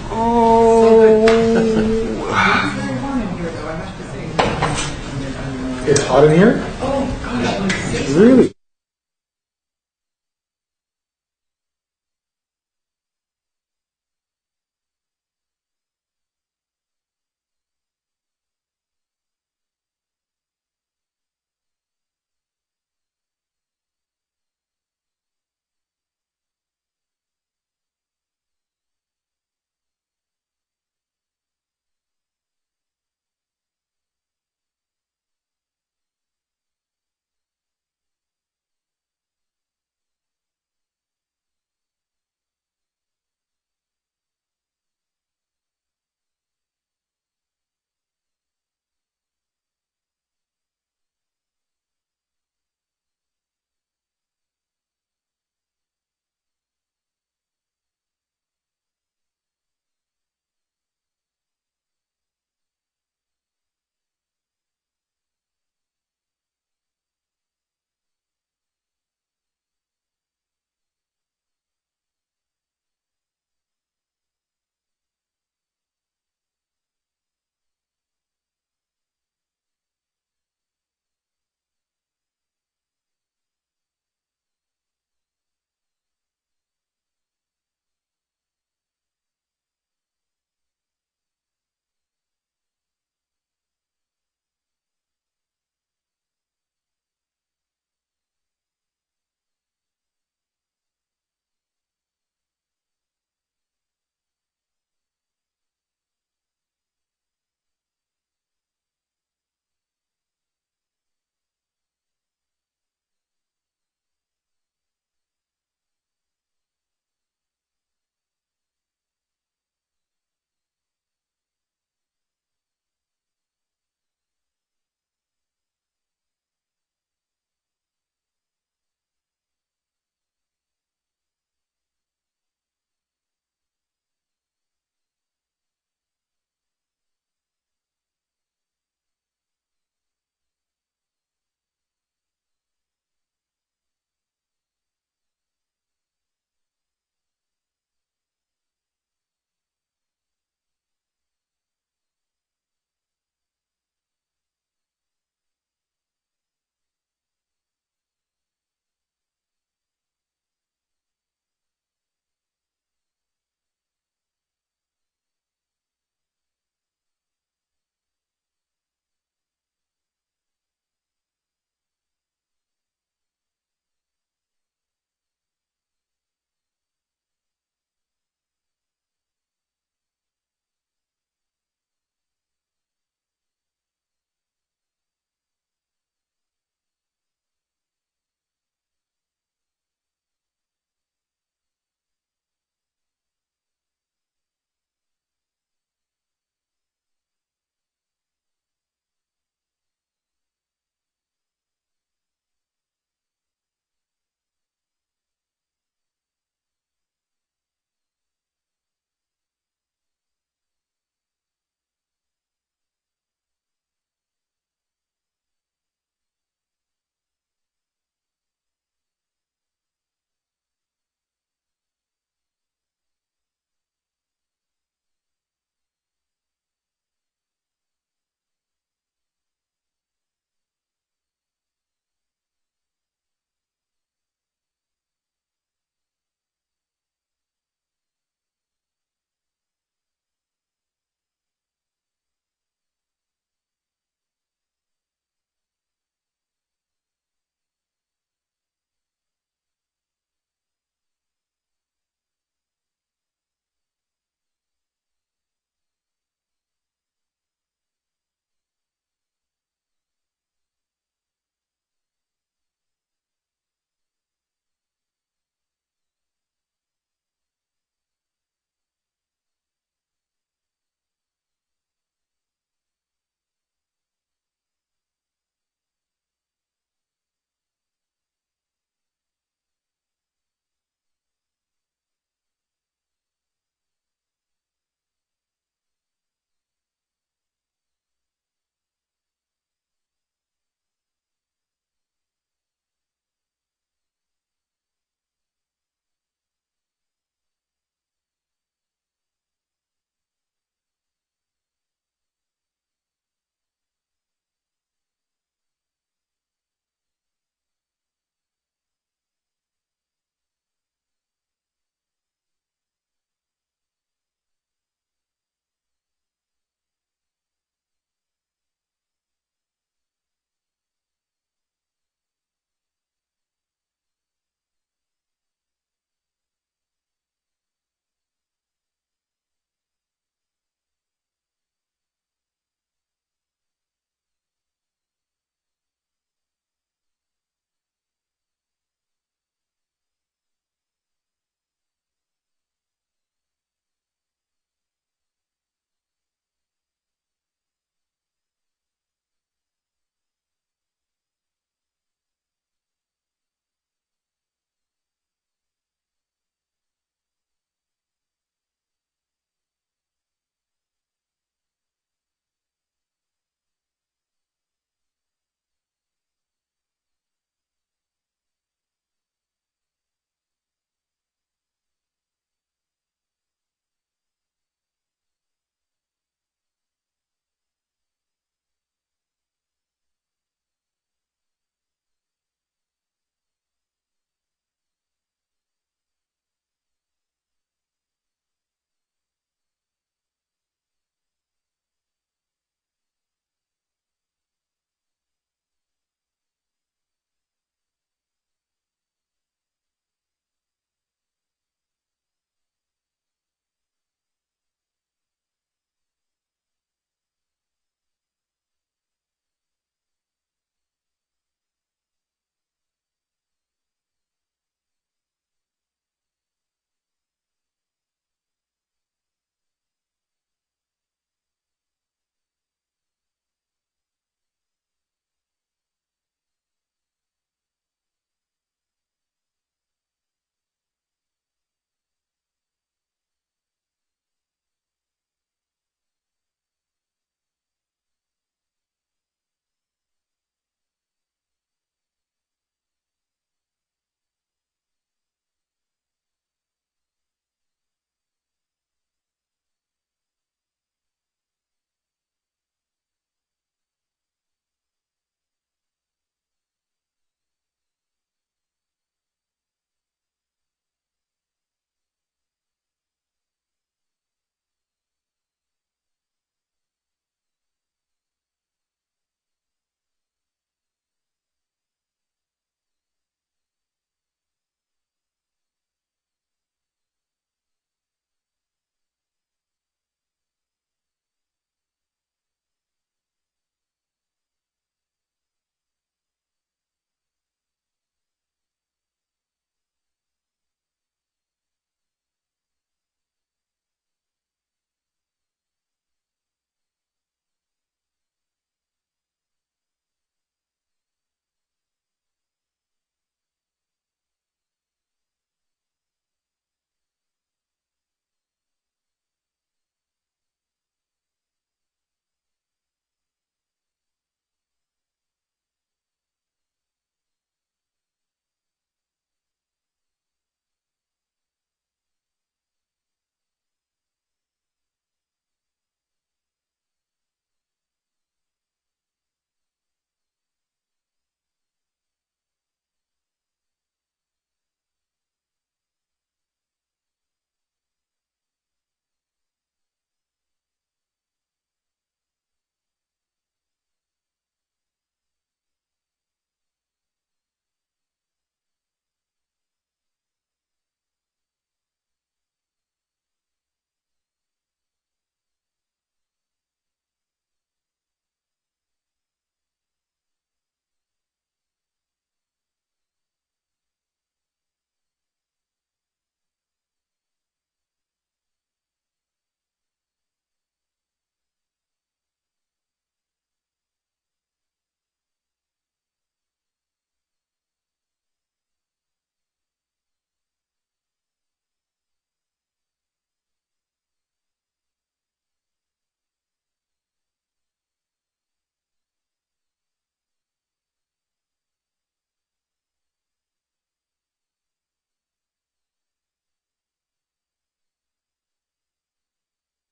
S16: It's hot in here?
S15: Oh, God.
S16: Really?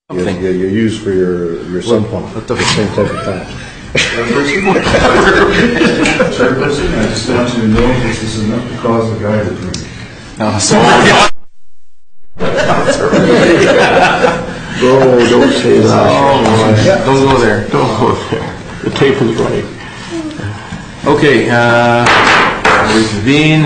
S11: You use for your sump pump, the same type of tank.
S2: Chairperson, I just want you to know this is enough to cause a guy to drink.
S11: Don't say that.
S1: Don't go there.
S11: Don't go there. The tape is right.
S1: Okay, reconvene.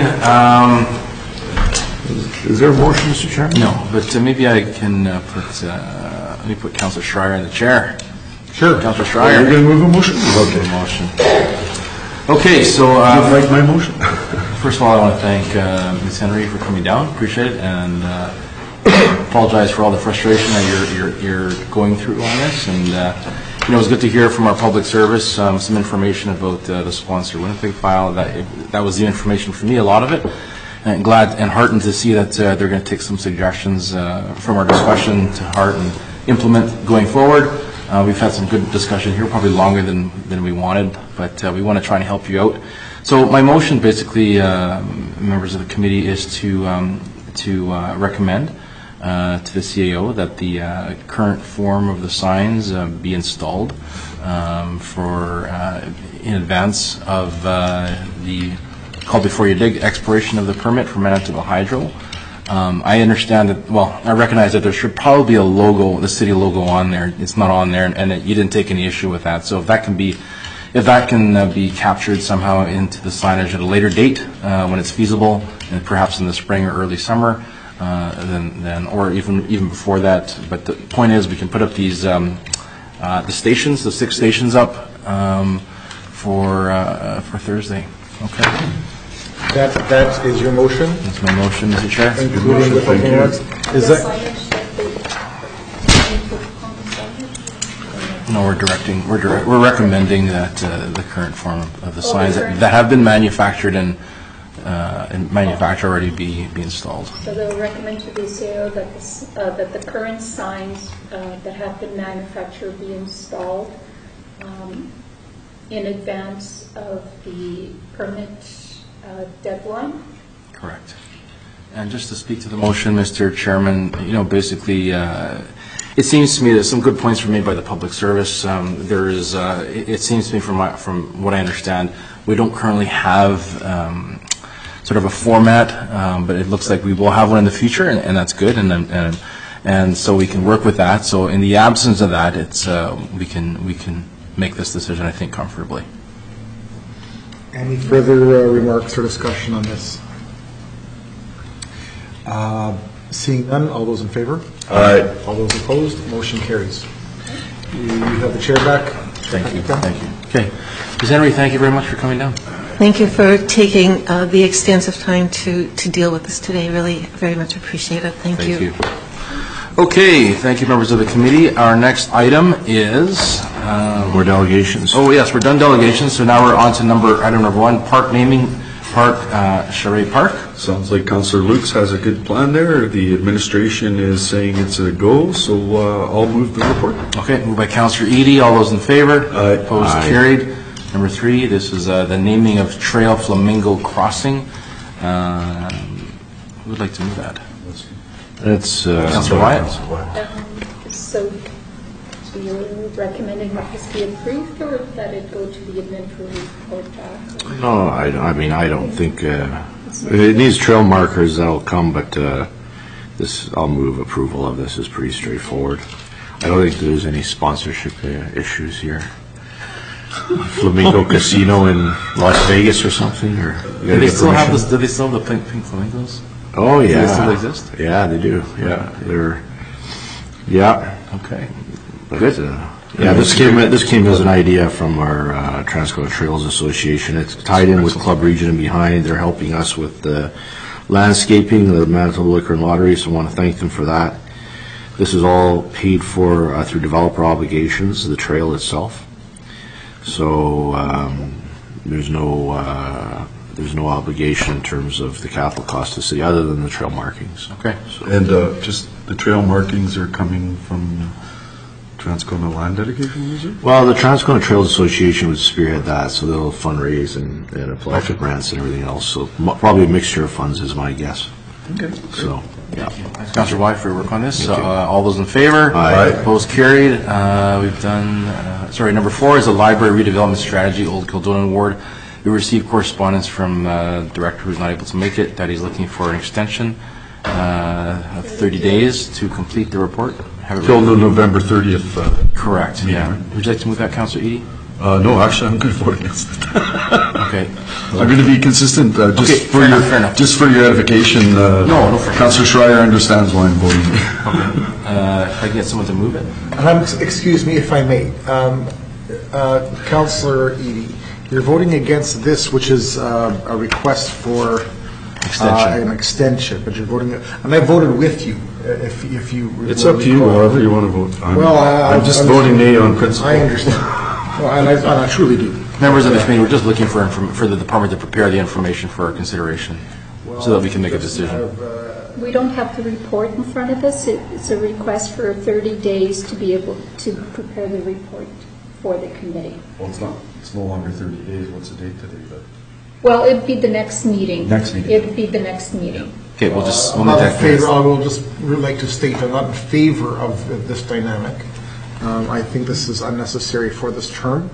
S11: Is there a motion, Mr. Chairman?
S1: No, but maybe I can let me put Councillor Schreier in the chair.
S12: Sure.
S1: Councillor Schreier.
S12: You're going to move a motion?
S1: Okay. Motion. Okay, so...
S2: you like my motion?
S1: First of all, I want to thank Ms. Henry for coming down. Appreciate it. And apologize for all the frustration that you're going through on this. And, it was good to hear from our public service some information about the Sponsor Winnipeg file. That was the information for me, a lot of it. And glad and heartened to see that they're going to take some suggestions from our discussion to heart and implement going forward. We've had some good discussion here, probably longer than we wanted, but we want to try and help you out. So my motion, basically, members of the committee, is to recommend to the CAO that the current form of the signs be installed in advance of the call before you dig expiration of the permit for Manitoba Hydro. I understand that, well, I recognize that there should probably be a logo, the city logo on there. It's not on there, and you didn't take any issue with that. So if that can be captured somehow into the signage at a later date when it's feasible, and perhaps in the spring or early summer, then or even before that. But the point is, we can put up these the stations, the 6 stations up for Thursday. Okay.
S16: That is your motion?
S1: That's my motion, Mr. Chair.
S16: Including with opening remarks? Is that?
S1: No, we're recommending that the current form of the signs that have been manufactured and manufactured already be installed.
S3: So they'll recommend to the CAO that the current signs that have been manufactured be installed in advance of the permit deadline.
S1: Correct. And just to speak to the motion, Mr. Chairman, basically, it seems to me that some good points were made by the public service. There is, it seems to me from what I understand, we don't currently have sort of a format, but it looks like we will have one in the future, and that's good, and so we can work with that. So in the absence of that, it's we can make this decision, I think, comfortably.
S12: Any further remarks or discussion on this? Seeing none, all those in favor?
S11: Aye.
S12: All those opposed? Motion carries. You have the chair back.
S1: Thank you. Thank you. Okay. Ms. Henry, thank you very much for coming down.
S13: Thank you for taking the extensive time to deal with this today. Really very much appreciate it. Thank you.
S1: Okay, thank you, members of the committee. Our next item is...
S11: more delegations.
S1: Oh, yes, we're done delegations, so now we're on to item number 1, park naming, Charest Park.
S2: Sounds like Councillor Lukes has a good plan there. The administration is saying it's a go, so I'll move the report.
S1: Okay, moved by Councillor Eadie. All those in favor?
S2: Aye.
S1: Opposed?
S11: Aye.
S1: Carried. Number 3, this is the naming of Trail Flamingo Crossing. Who would like to move that?
S11: It's
S1: Councillor Wyatt.
S3: So you're recommending that this be approved or that it go to the admin for report back?
S11: No, I mean, I don't think, if it needs trail markers, that'll come, but I'll move approval of this. Is pretty straightforward. I don't think there's any sponsorship issues here. Flamingo Casino in Las Vegas or something, or
S1: Do they still have this? Do they still have the pink flamingos?
S11: Oh yeah,
S1: do they still exist?
S11: Yeah, they do. Yeah,
S1: Okay.
S11: But, good. This came as an idea from our Transcona Trails Association. It's tied in with Club Region and Behind. They're helping us with the landscaping, the Manitoba Liquor and Lottery, so I want to thank them for that. This is all paid for through developer obligations, the trail itself. So there's no obligation in terms of the capital cost to the city other than the trail markings.
S1: Okay.
S11: So,
S2: and just the trail markings are coming from Transcona Land Dedication, is it?
S11: well, the Transcona Trails Association would spearhead that, so they'll fundraise and apply for grants and everything else. So probably a mixture of funds is my guess.
S2: Okay.
S11: So
S1: Thanks, Councillor White, for your work on this. All those in favor?
S11: Aye.
S1: Opposed, carried. We've done, number 4 is the library redevelopment strategy, Old Kildonan Ward. We received correspondence from the director who's not able to make it, that he's looking for an extension of 30 days to complete the report.
S2: Till November 30th.
S1: Correct, yeah. Would you like to move that, Councillor Eady?
S2: No, actually, I'm going to vote against it.
S1: Okay.
S2: I'm going to be consistent,
S1: fair enough.
S2: Just for your edification.
S1: No, for
S2: Councillor Schreier understands why I'm voting.
S1: If I can get someone to move it.
S16: Excuse me if I may. Councillor Eady, you're voting against this, which is a request for an extension, but you're voting, and I voted with you, if you...
S2: It's up to you, however you want to vote. I'm just voting nay on principle.
S16: I understand. Well, and I truly do.
S1: Members of the committee, we're just looking for the department to prepare the information for our consideration so that we can make a decision.
S3: We don't have the report in front of us. It's a request for 30 days to be able to prepare the report for the committee.
S2: Well, it's no longer 30 days. What's the date today?
S3: Well, it'd be the next meeting.
S2: Next meeting.
S3: It'd be the next meeting.
S1: Okay, we'll
S16: not in favor. I will just really like to state I'm not in favor of this dynamic. I think this is unnecessary for this term,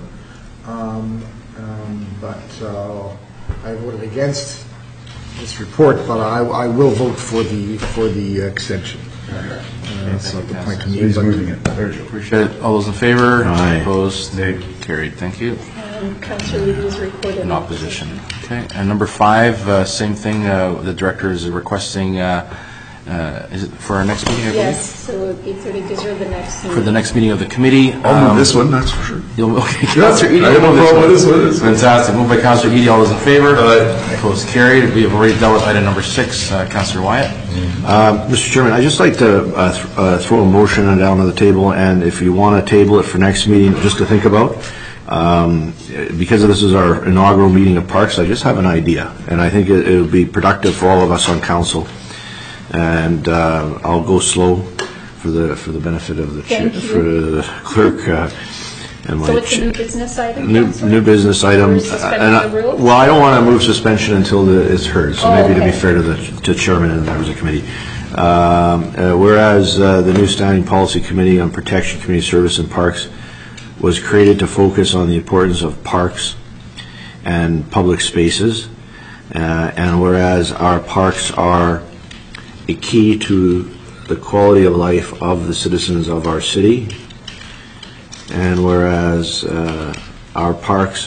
S16: but I voted against this report. But I will vote for the extension. That's not the point to me.
S2: He's moving it.
S1: Appreciate it. All those in favor?
S11: Aye.
S1: Opposed? Carried. Thank you.
S3: And Councillor Eady is reported
S1: In opposition. Okay. And number 5, same thing. The director is requesting. Is it for our next meeting? I believe?
S3: Yes. So it would be 30 days or the next meeting.
S1: For the next meeting of the committee.
S2: I'll move this one. That's for sure.
S1: Okay, Councillor Eady.
S2: I have no problem with this one.
S1: Fantastic. Moved by Councillor Eady. All those in favor? Opposed? Carried. We have already dealt with item number 6. Councillor Wyatt.
S11: Mr. Chairman, I'd just like to throw a motion down on the table, and if you want to table it for next meeting, just to think about, because this is our inaugural meeting of Parks, I just have an idea, and I think it would be productive for all of us on council. And I'll go slow for the benefit of the clerk and my.
S3: So it's a new business item.
S11: New business item. Well, I don't want to move suspension until it's heard. So maybe to be fair to the chairman and members of the committee. Whereas the new standing policy committee on protection, community service, and parks was created to focus on the importance of parks and public spaces, and whereas our parks are a key to the quality of life of the citizens of our city, and whereas our parks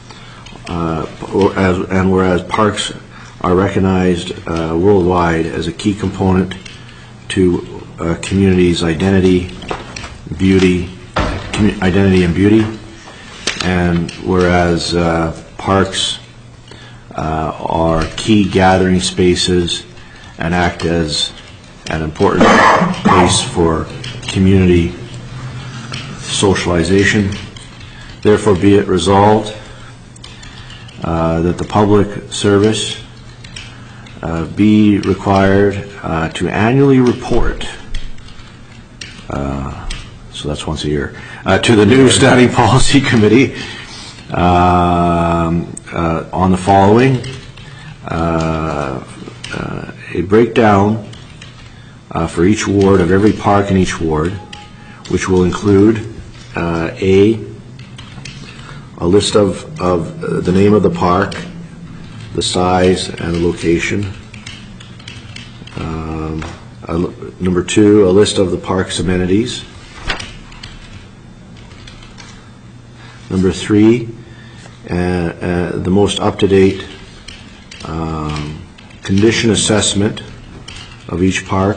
S11: whereas parks are recognized worldwide as a key component to a community's identity and beauty, and whereas parks are key gathering spaces and act as an important place for community socialization. Therefore, be it resolved that the public service be required to annually report, so that's once a year, to the new standing policy committee on the following. A breakdown for each ward of every park in each ward, which will include a list of the name of the park, the size and the location. Number 2, a list of the park's amenities. Number 3, the most up-to-date condition assessment of each park.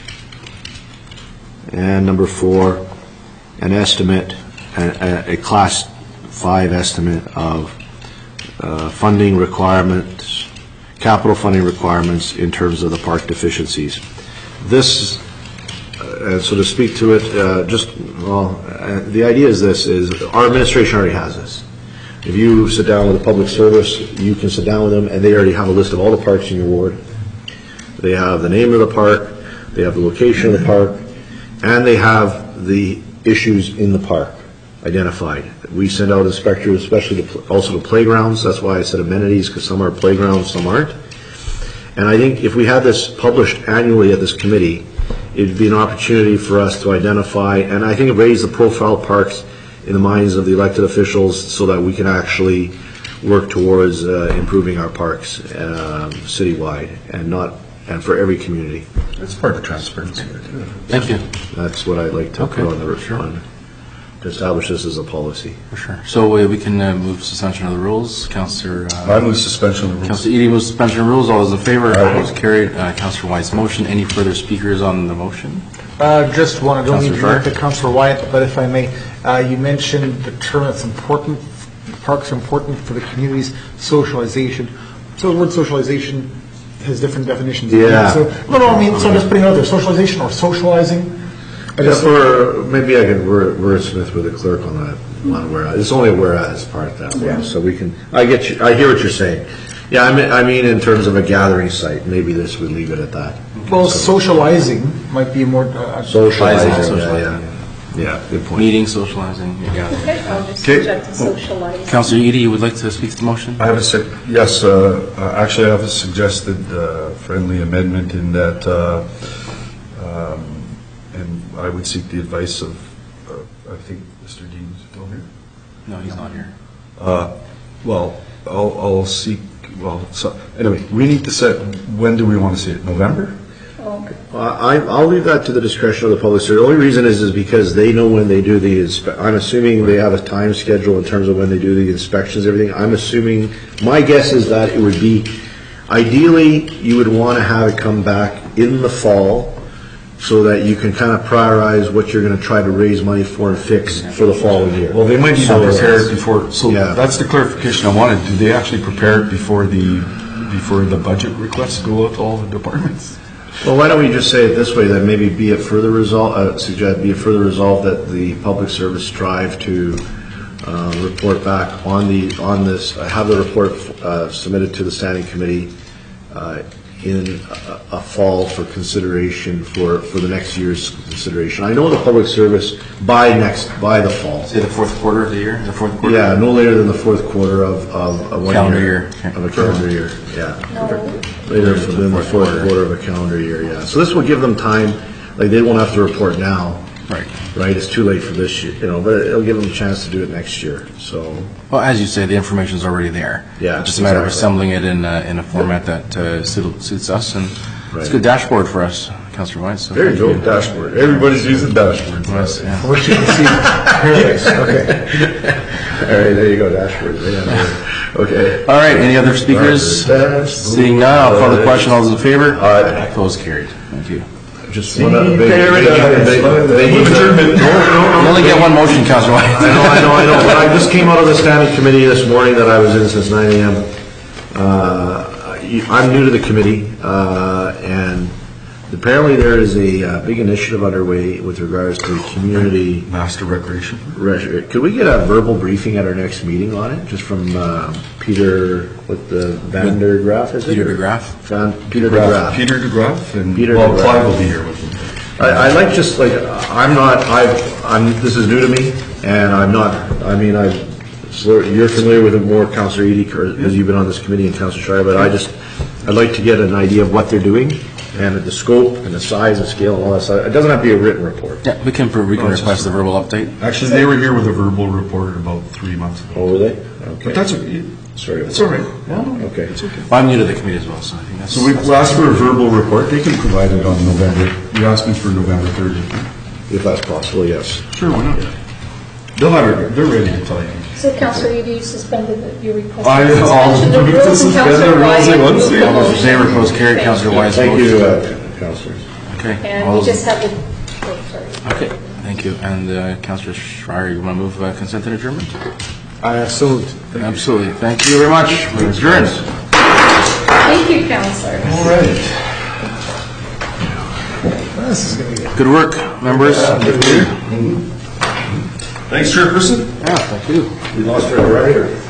S11: And number 4, an estimate, a class 5 estimate of funding requirements, capital funding requirements in terms of the park deficiencies. This, so to speak to it, the idea is this, is our administration already has this. If you sit down with a public service, you can sit down with them and they already have a list of all the parks in your ward. They have the name of the park, they have the location of the park, and they have the issues in the park identified. We send out inspectors, especially also to playgrounds. That's why I said amenities, because some are playgrounds, some aren't. And I think if we had this published annually at this committee, it'd be an opportunity for us to identify, and I think raise the profile of parks in the minds of the elected officials so that we can actually work towards improving our parks citywide and for every community.
S2: That's part of transparency.
S1: Thank you.
S11: That's what I'd like to put on the to establish this as a policy.
S1: For sure. So we can move suspension of the rules. Councillor...
S2: I move suspension of the rules.
S1: Councillor Eady moves suspension of rules. All those in favor? Opposed? Carried. Councillor Wyatt's motion. Any further speakers on the motion?
S12: Just one, I don't need to
S1: Councillor
S12: direct to Councillor Wyatt, but if I may, you mentioned the term that's important, parks are important for the community's socialization. So the word socialization has different definitions.
S11: Yeah.
S12: So, I mean, so I'm just putting it out there, socialization or socializing.
S11: Or maybe I can wordsmith with the clerk on that one, whereas. It's only a whereas part that one, so we can, I get you, I hear what you're saying. Yeah, I mean in terms of a gathering site, maybe this would leave it at that.
S12: Well, socializing might be more...
S11: Socializing, yeah, good point.
S1: Meeting, socializing, gathering.
S3: Okay, I'll just subject to socializing.
S1: Councillor Eady, you would like to speak to the motion?
S2: I have yes, actually I have a suggested friendly amendment in that, and I would seek the advice of, I think Mr. Dean is still here?
S1: No, he's not here.
S2: Well, I'll seek, so anyway, we need to set, when do we want to see it? November?
S11: I'll leave that to the discretion of the public service. The only reason is because they know when they do I'm assuming they have a time schedule in terms of when they do the inspections, everything. I'm assuming, my guess is that it would be, ideally, you would want to have it come back in the fall so that you can kind of prioritize what you're going to try to raise money for and fix for the following year.
S2: Well, they might need to prepare it before, so that's the clarification I wanted. Do they actually prepare it before the budget requests go out to all the departments?
S11: Well, why don't we just say it this way, that maybe be it further resolved that the public service strive to report back on this, have the report submitted to the standing committee in a fall for consideration for the next year's consideration. I know the public service by the fall.
S1: Say the fourth quarter of the year? The fourth quarter?
S11: Yeah, no later than the fourth quarter of one
S1: calendar
S11: year. Of a calendar year, yeah. Later than the fourth quarter of a calendar year, yeah. So this will give them time, like they won't have to report now. Right, it's too late for this year, but it'll give them a chance to do it next year, so.
S1: Well, as you say, the information's already there.
S11: Yeah.
S1: It's just a matter of assembling it in a format that suits us, and it's a good dashboard for us, Councillor Wyatt. So
S2: there you go, dashboard. Everybody's using dashboards.
S1: Yes, yeah.
S12: I wish you could see paradise. Okay.
S11: All right, there you go, dashboard. Yeah, okay.
S1: All right, any other speakers? Seeing none, I'll call the question. All those in favor? Aye. Opposed? Carried. Thank you.
S11: Just one other
S1: You only get one motion, Councillor Wyatt.
S11: I know. When I just came out of the standing committee this morning that I was in since 9 a.m., I'm new to the committee, and apparently there is a big initiative underway with regards to community...
S2: Master recreation.
S11: Could we get a verbal briefing at our next meeting on it, just from Peter, Van der Graaf, is it?
S1: Peter de Graaf.
S11: Peter de Graaf.
S2: Peter de Graaf, and
S11: Clive
S2: will be here with him.
S11: I like this is new to me, and you're familiar with it more, Councillor Eady, because you've been on this committee, and Councillor Shire, but I'd like to get an idea of what they're doing, and the scope, and the size and scale, and all that stuff. It doesn't have to be a written report.
S1: Yeah, we can request a verbal update.
S2: Actually, they were here with a verbal report about 3 months ago.
S11: Oh, were they? Okay.
S2: But that's okay.
S11: Sorry.
S2: It's all right.
S11: Yeah, okay.
S2: It's okay.
S1: Well, I'm new to the committee as well, so I think that's...
S2: So we'll ask for a verbal report. They can provide it on November. You asked me for November 30th.
S11: If that's possible, yes.
S2: Sure, why not? Yeah. They'll have it. They're ready to tell you.
S3: So, Councillor Eady, you suspended your request.
S2: I'll move to suspend the rules at once.
S1: All those in favor, opposed, carried. Councillor Wyatt's
S11: Thank you,
S1: motion.
S11: Councillors.
S1: Okay.
S3: And we just have the...
S1: Okay, thank you. And Councillor Schreier, you want to move consent and adjournment?
S12: Absolutely.
S1: Absolutely. Thank you very much. We're adjourned.
S3: Thank you, Councillor.
S2: All right.
S12: This is going to be good.
S1: Good work, members.
S2: Thanks, Chairperson.
S1: Yeah, thank you.
S11: We lost our director.